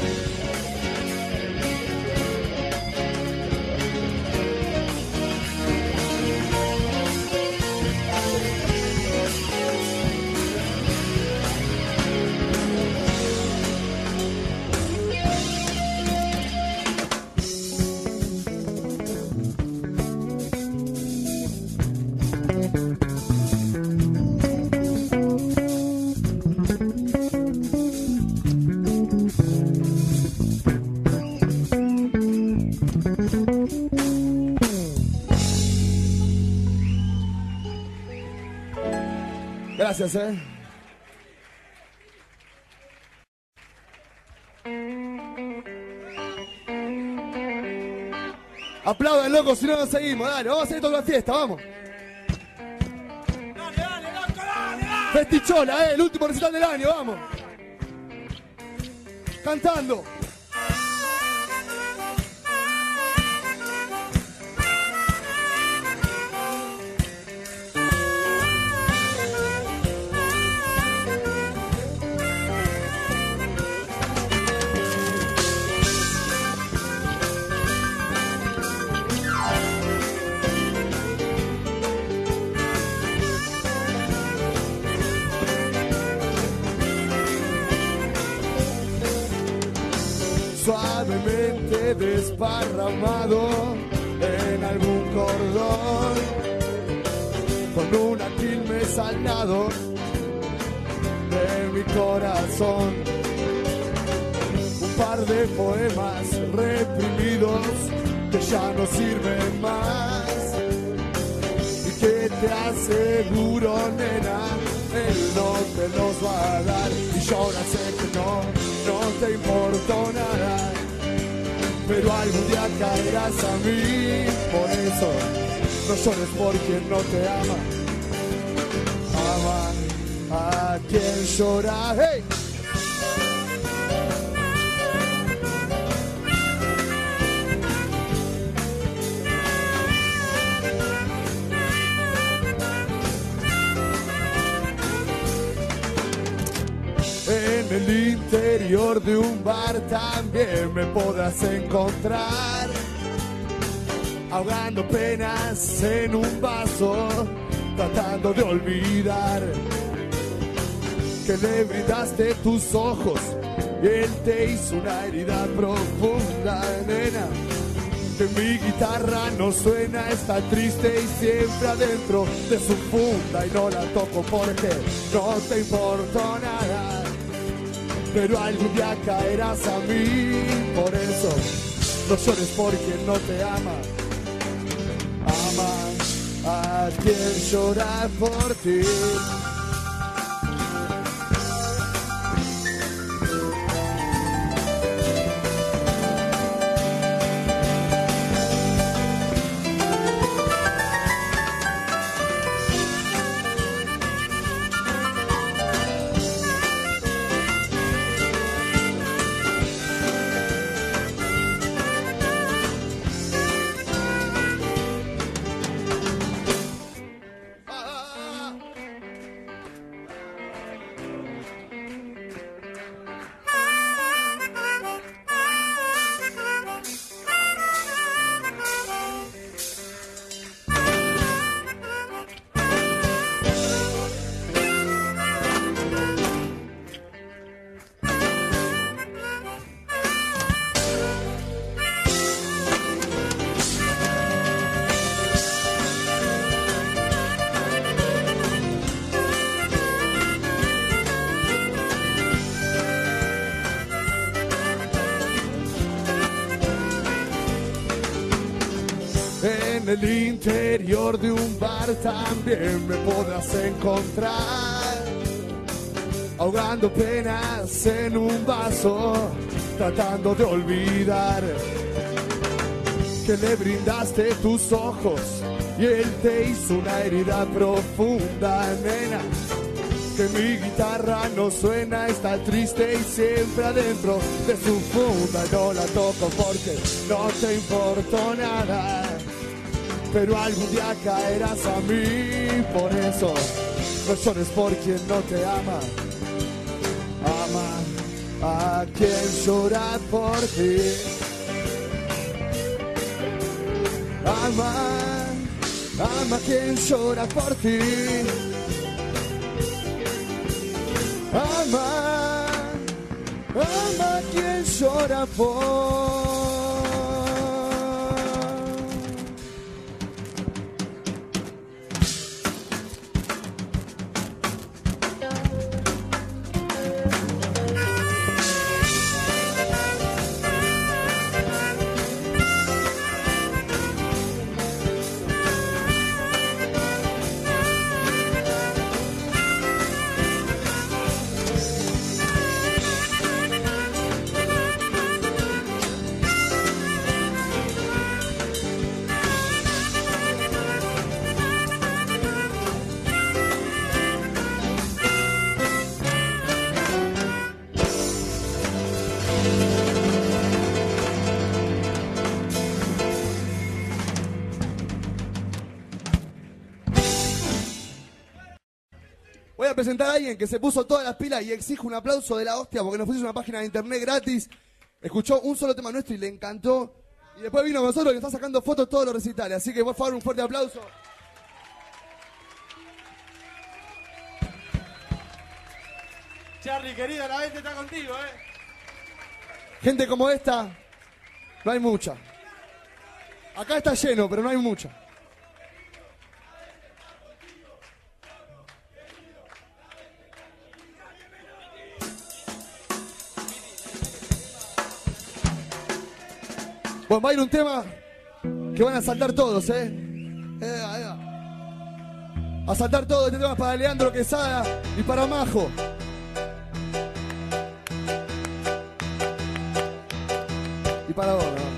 Gracias, eh. Aplaudan, loco, si no nos seguimos. Dale, vamos a hacer toda la fiesta, vamos. Dale, dale, loco, dale, dale. Festichola, eh, el último recital del año, vamos. Cantando. Suavemente desparramado en algún cordón, con una quilmes al lado de mi corazón, un par de poemas reprimidos que ya no sirven más y que te aseguro, nena, él no te los va a dar. Y yo ahora sé que no, no te importó nada, pero algún día caerás a mí. Por eso no llores por quien no te ama, ama a quien llora. ¡Hey! En el interior de un bar también me podrás encontrar, ahogando penas en un vaso, tratando de olvidar que le brindaste tus ojos y él te hizo una herida profunda, nena. Que mi guitarra no suena, está triste y siempre adentro de su funda, y no la toco porque no te importó nada, pero algún día caerás a mí. Por eso no llores por quien no te ama, ama a ¿A quién llora por ti? En el interior de un bar también me podrás encontrar, ahogando penas en un vaso, tratando de olvidar que le brindaste tus ojos y él te hizo una herida profunda, nena. Que mi guitarra no suena, está triste y siempre adentro de su funda. No la toco porque no te importó nada, pero algún día caerás a mí. Por eso no llores por quien no te ama. Ama a quien llora por ti. Ama, ama a quien llora por ti. Ama, ama a quien llora por. Voy a presentar a alguien que se puso todas las pilas y exijo un aplauso de la hostia porque nos puso una página de internet gratis, escuchó un solo tema nuestro y le encantó. Y después vino con nosotros y nos está sacando fotos todos los recitales. Así que por favor un fuerte aplauso. Charlie, querida, la vez está contigo, ¿eh? Gente como esta, no hay mucha. Acá está lleno, pero no hay mucha. Bueno, va a ir un tema que van a saltar todos, ¿eh? eh ahí va. A saltar todos, este tema es para Leandro Quesada y para Majo. Y para vos, ¿no?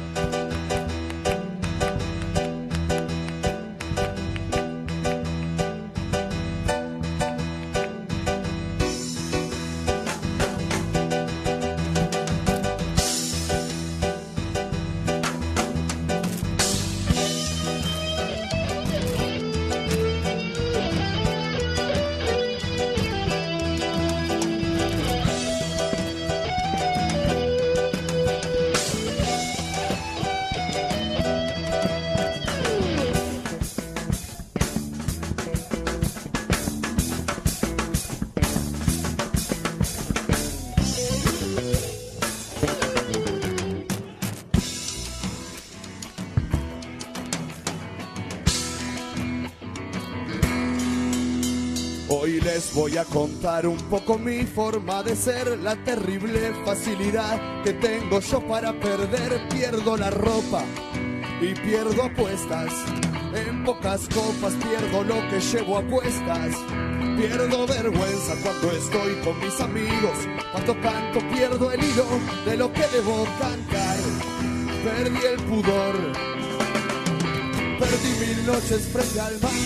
Hoy les voy a contar un poco mi forma de ser, la terrible facilidad que tengo yo para perder. Pierdo la ropa y pierdo apuestas, En pocas copas pierdo lo que llevo a cuestas. Pierdo vergüenza cuando estoy con mis amigos. Cuando canto pierdo el hilo de lo que debo cantar. Perdí el pudor. Perdí mil noches frente al mar.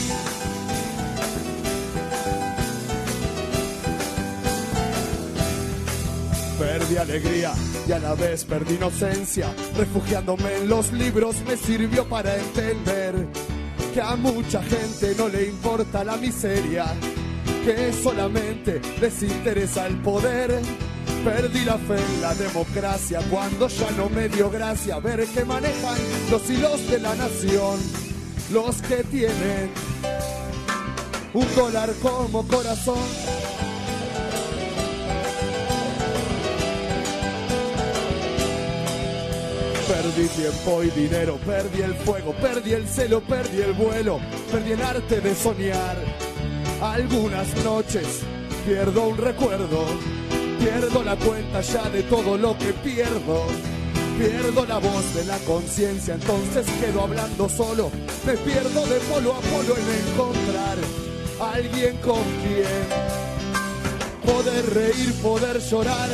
Perdí alegría y a la vez perdí inocencia. Refugiándome en los libros me sirvió para entender que a mucha gente no le importa la miseria, que solamente les interesa el poder. Perdí la fe en la democracia cuando ya no me dio gracia ver que manejan los hilos de la nación, los que tienen un dólar como corazón. Perdí tiempo y dinero, perdí el fuego, perdí el celo, perdí el vuelo, perdí el arte de soñar. Algunas noches pierdo un recuerdo, pierdo la cuenta ya de todo lo que pierdo. Pierdo la voz de la conciencia, entonces quedo hablando solo. Me pierdo de polo a polo en encontrar a alguien con quien poder reír, poder llorar.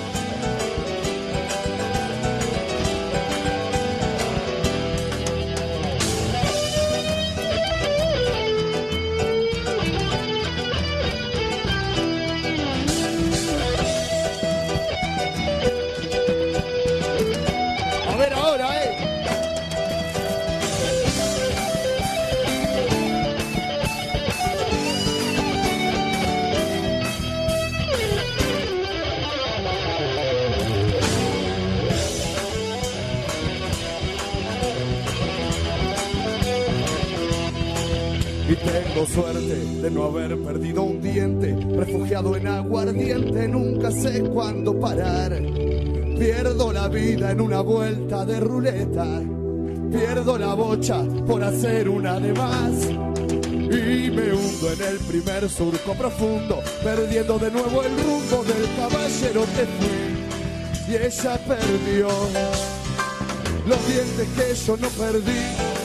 Y tengo suerte de no haber perdido un diente, refugiado en aguardiente, nunca sé cuándo parar. Pierdo la vida en una vuelta de ruleta, pierdo la bocha por hacer una de más. Y me hundo en el primer surco profundo, perdiendo de nuevo el rumbo del caballero que fui. Y ella perdió los dientes que yo no perdí.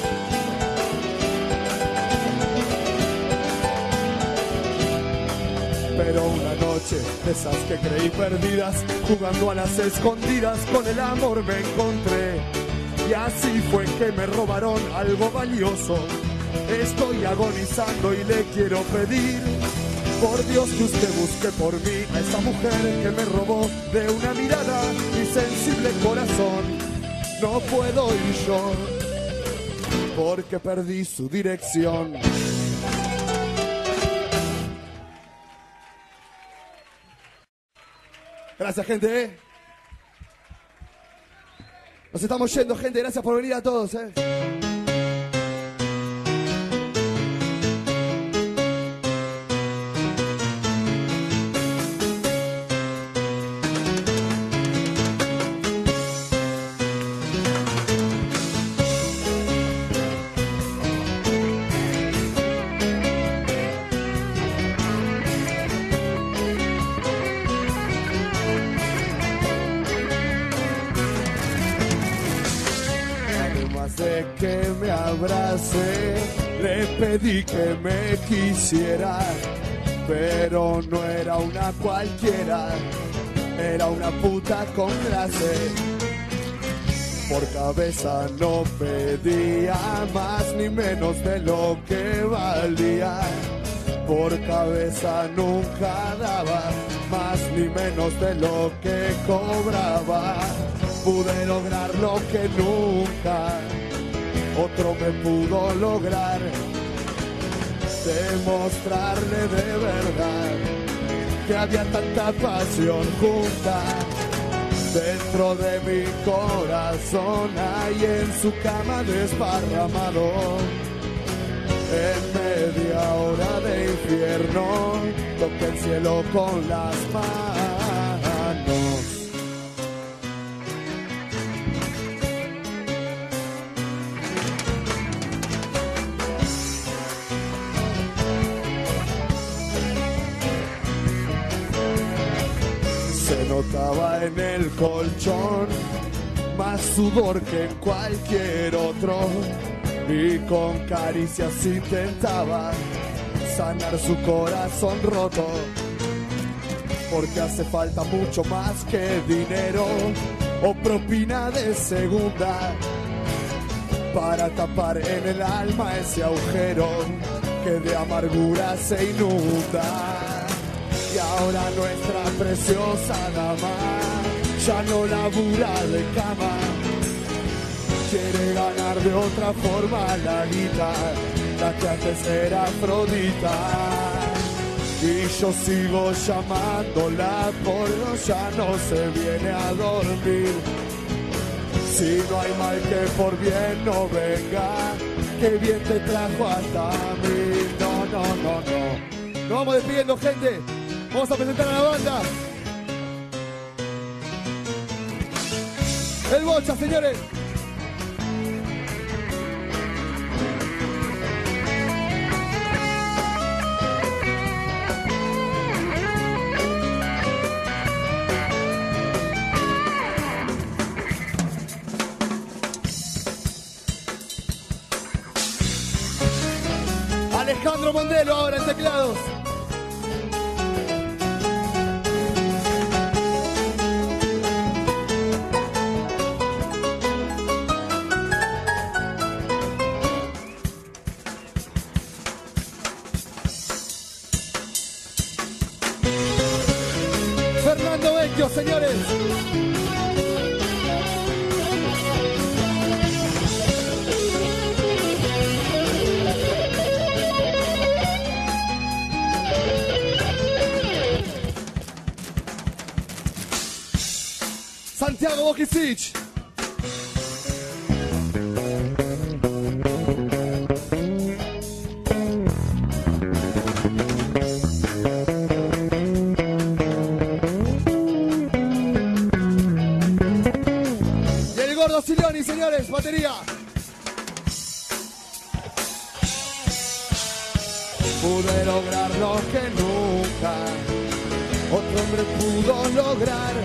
Pero una noche de esas que creí perdidas, jugando a las escondidas con el amor me encontré. Y así fue que me robaron algo valioso. Estoy agonizando y le quiero pedir, por Dios, que usted busque por mí a esa mujer que me robó de una mirada mi sensible corazón. No puedo ir yo porque perdí su dirección. Gracias, gente. Nos estamos yendo, gente. Gracias por venir a todos, eh. De que me abrace, le pedí que me quisiera, pero no era una cualquiera, era una puta con clase. Por cabeza no pedía más ni menos de lo que valía, por cabeza nunca daba más ni menos de lo que cobraba. Pude lograr lo que nunca otro me pudo lograr, demostrarle de verdad que había tanta pasión junta dentro de mi corazón, ahí en su cama desparramado, en media hora de infierno, toqué el cielo con las manos. Se notaba en el colchón más sudor que en cualquier otro. y con caricias intentaba sanar su corazón roto, porque hace falta mucho más que dinero o propina de segunda para tapar en el alma ese agujero que de amargura se inunda. Y ahora nuestra preciosa dama ya no labura de cama, quiere ganar de otra forma la guita, la que antes era Afrodita. Y yo sigo llamándola porque ya no se viene a dormir. Si no hay mal que por bien no venga, que bien te trajo hasta mí. No, no, no, no. Nos vamos despidiendo, gente. Vamos a presentar a la banda. El Bocha, señores. Alejandro Mondelo ahora en teclados. Fernando Vecchio, señores. Santiago Bojicic. Y el Gordo Silioni, señores, batería. Pude lograr lo que nunca otro hombre pudo lograr.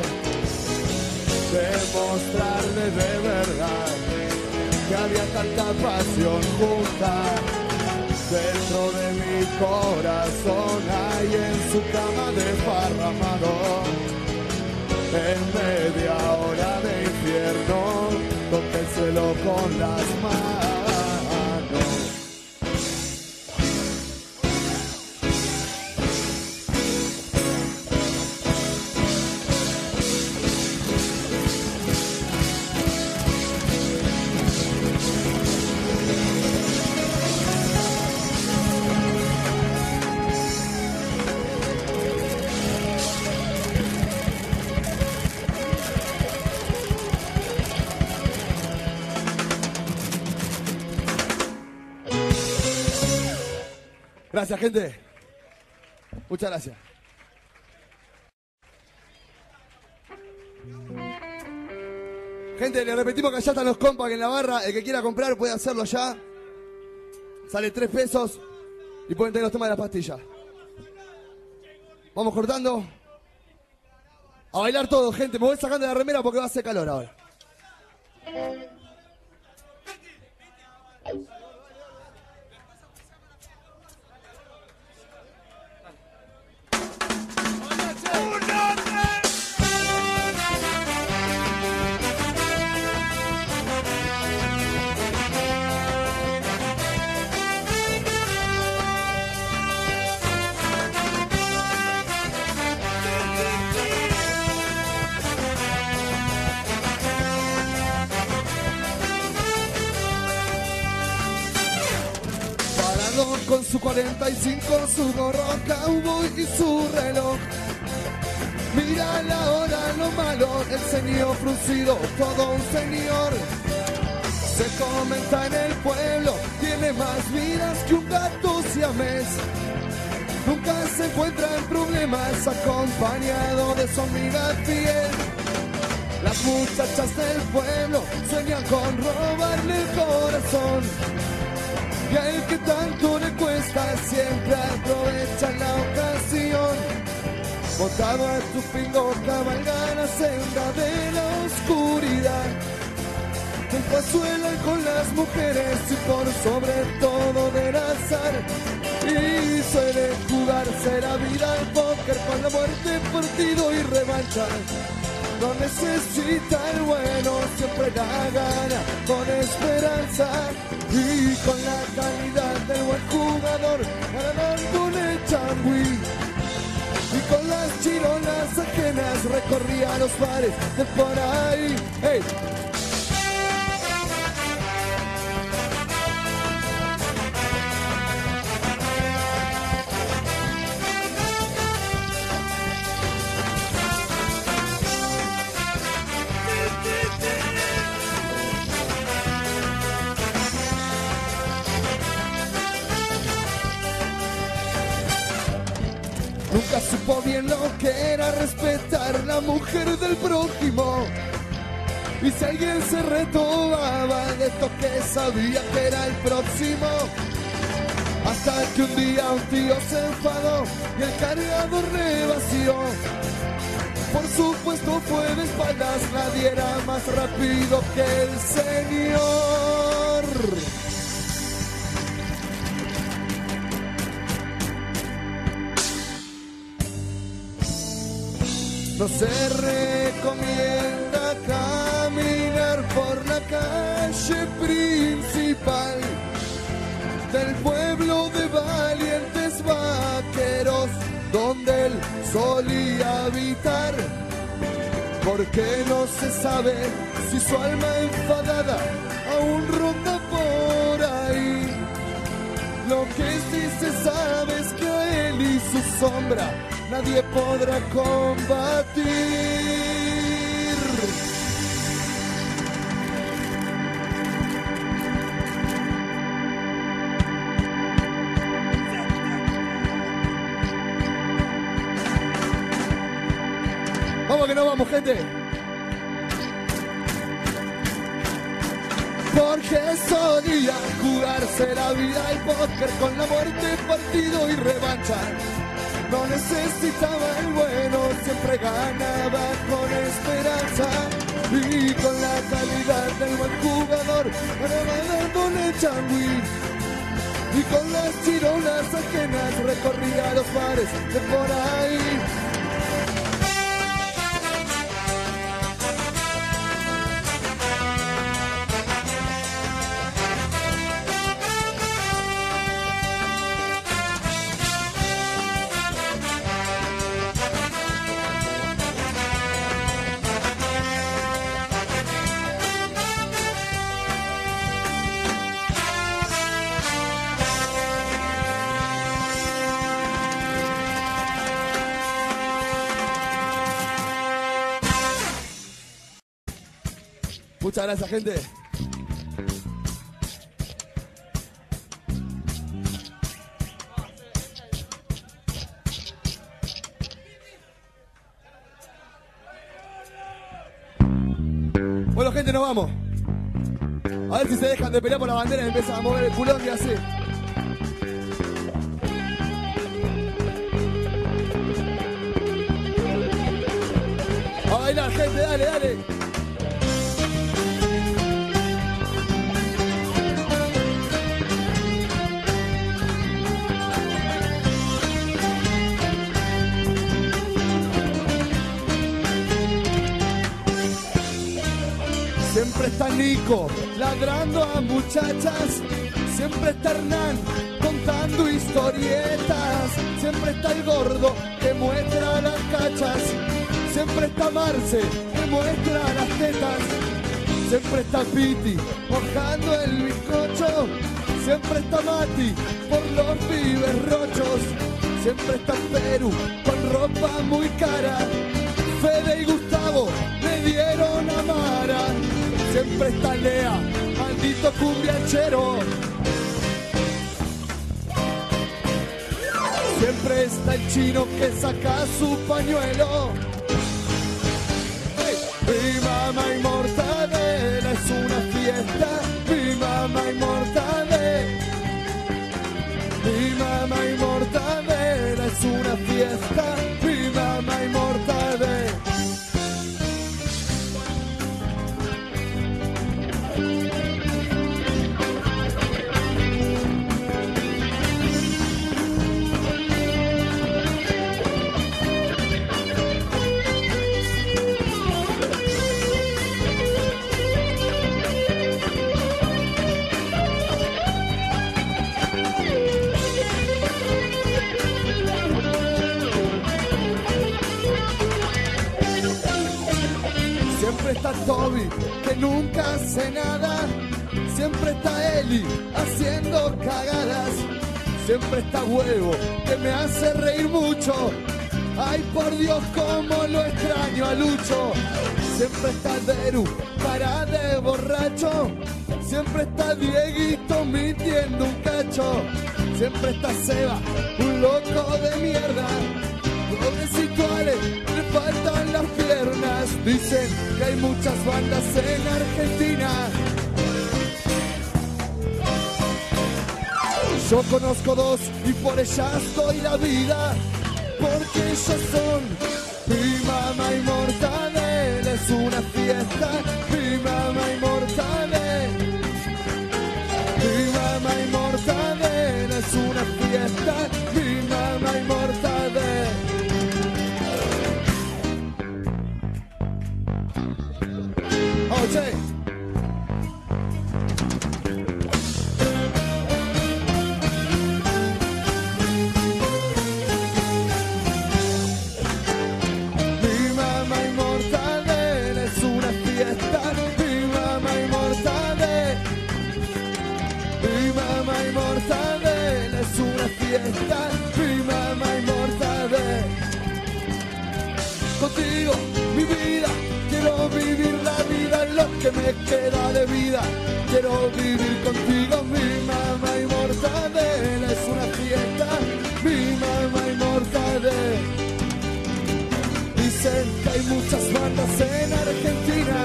Demostrarle de verdad que había tanta pasión junta dentro de mi corazón, ahí en su cama desparramado, en media hora de infierno, toqué el cielo con las manos. Gracias, gente. Muchas gracias. Gente, le repetimos que allá están los compas en la barra. El que quiera comprar puede hacerlo ya. Sale tres pesos y pueden tener los temas de las pastillas. Vamos cortando. A bailar todo, gente. Me voy sacando la remera porque va a hacer calor ahora. Con su cuarenta y cinco, su gorro cowboy y su reloj. Mira la hora, lo malo, el ceño fruncido, todo un señor. Se comenta en el pueblo, tiene más vidas que un gato siamés. Nunca se encuentra en problemas, acompañado de su amiga fiel. Las muchachas del pueblo sueñan con robarle el corazón. Y a él que tanto le cuesta siempre aprovecha la ocasión. Botado a tu pingo cabalga la senda de la oscuridad. del pazuela con las mujeres y por sobre todo del azar. Y suele jugarse la vida al póker con la muerte, partido y revancha. No necesita el bueno, siempre la gana con esperanza. Y con la calidad del buen jugador, ganando el changüí. Y con las chirolas ajenas recorría los bares de por ahí. ¡Hey! Nunca supo bien lo que era respetar la mujer del prójimo. Y si alguien se retobaba de esto que sabía que era el próximo. Hasta que un día un tío se enfadó y el cargador revació. Por supuesto fue de espaldas, nadie era más rápido que el señor. No se recomienda caminar por la calle principal del pueblo de valientes vaqueros donde él solía habitar, porque no se sabe si su alma enfadada aún ronda por ahí. Lo que sí se sabe es que a él y su sombra nadie podrá combatir. Vamos que no vamos, gente. Porque solía jugarse la vida al póker con la muerte, partido y revancha. No necesitaba el bueno, siempre ganaba con esperanza. Y con la calidad del buen jugador, ganaba dándole changüí. Y con las chirolas ajenas recorría los bares de por ahí. Muchas gracias, gente. Bueno, gente, nos vamos. A ver si se dejan de pelear por la bandera y empiezan a mover el culón y así. A bailar, gente, dale, dale. Siempre está Nico ladrando a muchachas, siempre está Hernán contando historietas, siempre está el gordo que muestra las cachas, siempre está Marce que muestra las tetas, siempre está Piti mojando el bizcocho, siempre está Mati por los pibes rochos, siempre está Perú con ropa muy cara, Fede y Gustavo le dieron a Mara. Siempre está Lea, maldito cumbianchero. Siempre está el chino que saca su pañuelo. Mi mamá y mortadela es una fiesta. Mi mamá y mortadela. Mi mamá y mortadela es una fiesta. Mi mamá y mortadela. Siempre está Toby, que nunca hace nada. Siempre está Eli, haciendo cagadas. Siempre está Huevo, que me hace reír mucho. Ay, por Dios, cómo lo extraño a Lucho. Siempre está Deru, cara de borracho. Siempre está Dieguito mintiendo un cacho. Siempre está Seba, un loco de mierda. Pobrecito Ale, le faltan las piernas. Dicen que hay muchas bandas en Argentina. Yo conozco dos y por ellas doy la vida. Porque ellos son mi mamá y Mortadelo. Es una fiesta, mi mamá y Mortadelo. Mi mamá y Mortadelo es una fiesta, mi mamá y Mortadelo. Oye. Mi mamá y Mortadelo es una fiesta, mi mamá y Mortadelo. Mi mamá y Mortadelo es una fiesta, mi mamá y Mortadelo. Contigo, mi vida, quiero vivir la vida, lo que me queda de vida. Quiero vivir contigo, mi mamá y Mortadelo es una fiesta, mi mamá y Mortadelo. Dicen que hay muchas bandas en Argentina.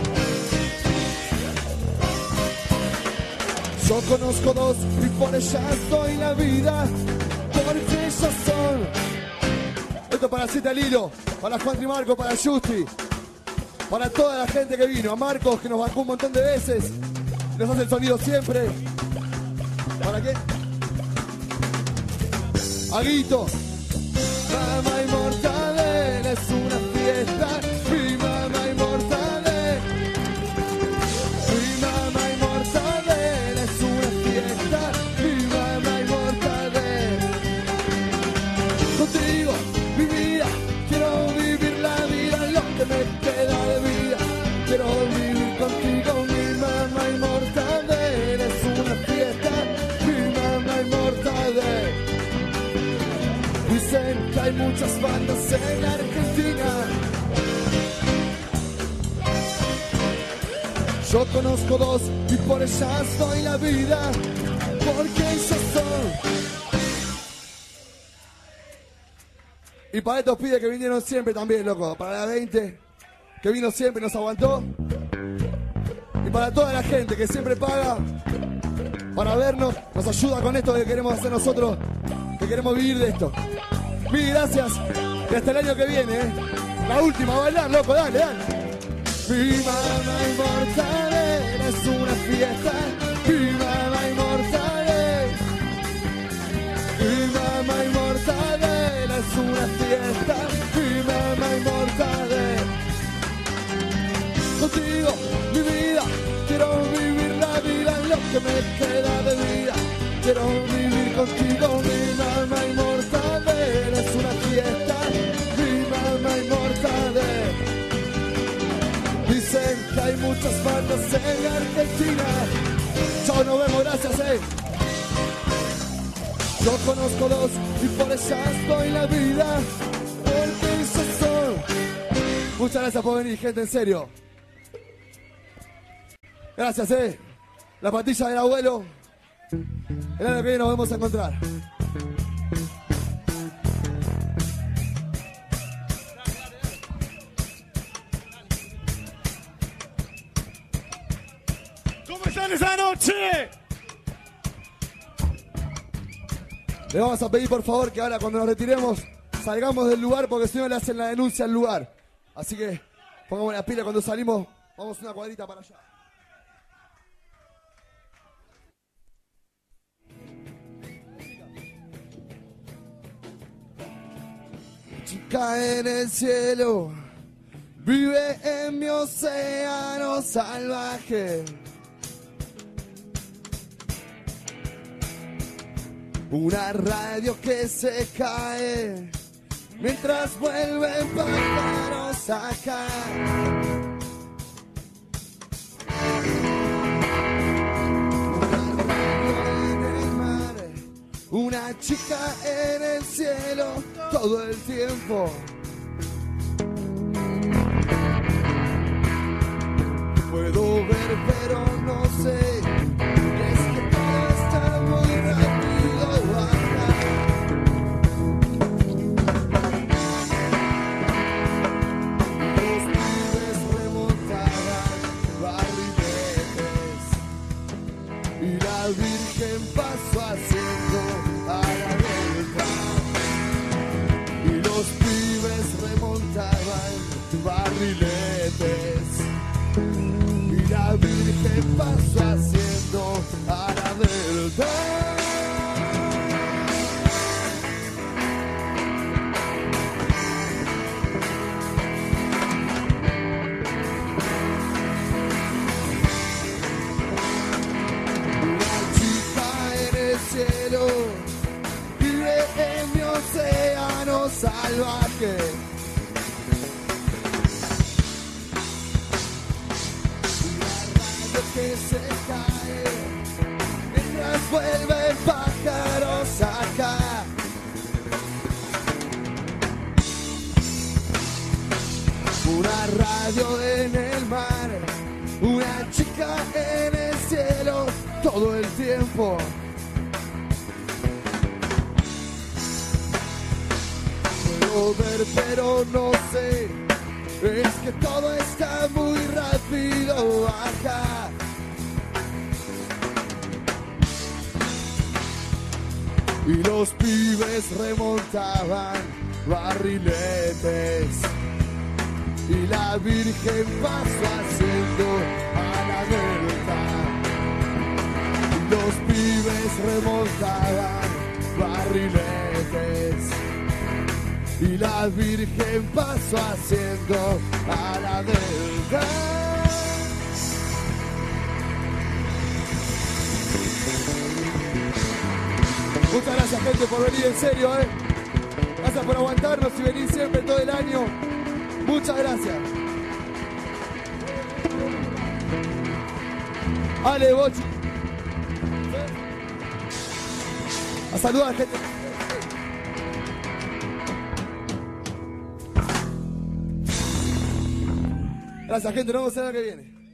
Yo conozco dos y por ellas doy la vida. Porque ellos son. Esto para Cita Lilo, para Juan y Marco, para Justi, para toda la gente que vino. A Marcos, que nos bancó un montón de veces, nos hace el sonido siempre. ¿Para qué? A Guito. Mamá y Mortadelo es una fiesta, mi mamá y Mortadelo. Mi mamá y Mortadelo es una fiesta, mi mamá y Mortadelo. Contigo, mi vida, quiero vivir la vida, lo que me queda de vida. Quiero vivir contigo, mi mamá y Mortadelo es una fiesta, mi mamá y Mortadelo. Dicen que hay muchas bandas en Argentina. Yo conozco dos y por ellas doy la vida. Porque ellos son. Y para estos pibes que vinieron siempre también, loco. Para la veinte, que vino siempre, nos aguantó. Y para toda la gente que siempre paga para vernos, nos ayuda con esto que queremos hacer nosotros, que queremos vivir de esto. Mil gracias. Y hasta el año que viene, ¿eh? La última, a bailar, loco, dale, dale. Mi mamá y Mortadelo es una fiesta. Mi mamá y Mortadelo. Mi mamá y Mortadelo es una fiesta. Mi mamá y Mortadelo. Contigo, mi vida, quiero vivir la vida, lo que me queda de vida. Quiero vivir contigo, mi mamá y Mortadelo es una fiesta, mi mamá y Mortadelo. Dicen que hay muchas bandas en Argentina. Chao, nos vemos, gracias, eh. Yo conozco dos y por ellas doy la vida. Porque ellos son. Muchas gracias por venir, gente, en serio. Gracias, eh. La patilla del abuelo. El año que viene nos vamos a encontrar. ¿Cómo están esa noche? Le vamos a pedir por favor que ahora cuando nos retiremos salgamos del lugar, porque si no le hacen la denuncia al lugar. Así que pongamos la pila, cuando salimos vamos una cuadrita para allá. Chica en el cielo, vive en mi océano salvaje. Una radio que se cae mientras vuelven pájaros acá. Una chica en el cielo todo el tiempo. Puedo ver pero no sé. Es que todo está muy rápido acá. Los pibes remontaban barriletes y la Virgen pasó haciendo a la vuelta. Y los pibes remontaban barriletes y la Virgen pasó haciendo a la vuelta. Una chica en el cielo vive en mi océano salvaje. Una radio que se cae mientras vuelven pájaros acá. Una radio en el mar, una chica en el cielo todo el tiempo. Puedo ver pero no sé, es que todo está muy rápido acá. Y los pibes remontaban barriletes y la Virgen pasó haciendo a la vuelta. Y los pibes remontaban barriletes y la Virgen pasó haciendo a la vuelta. Muchas gracias, gente, por venir, en serio, eh. Gracias por aguantarnos y venir siempre todo el año. Muchas gracias. Ale, Bochi. A saludar, gente. Gracias, gente. Nos vemos el año que viene.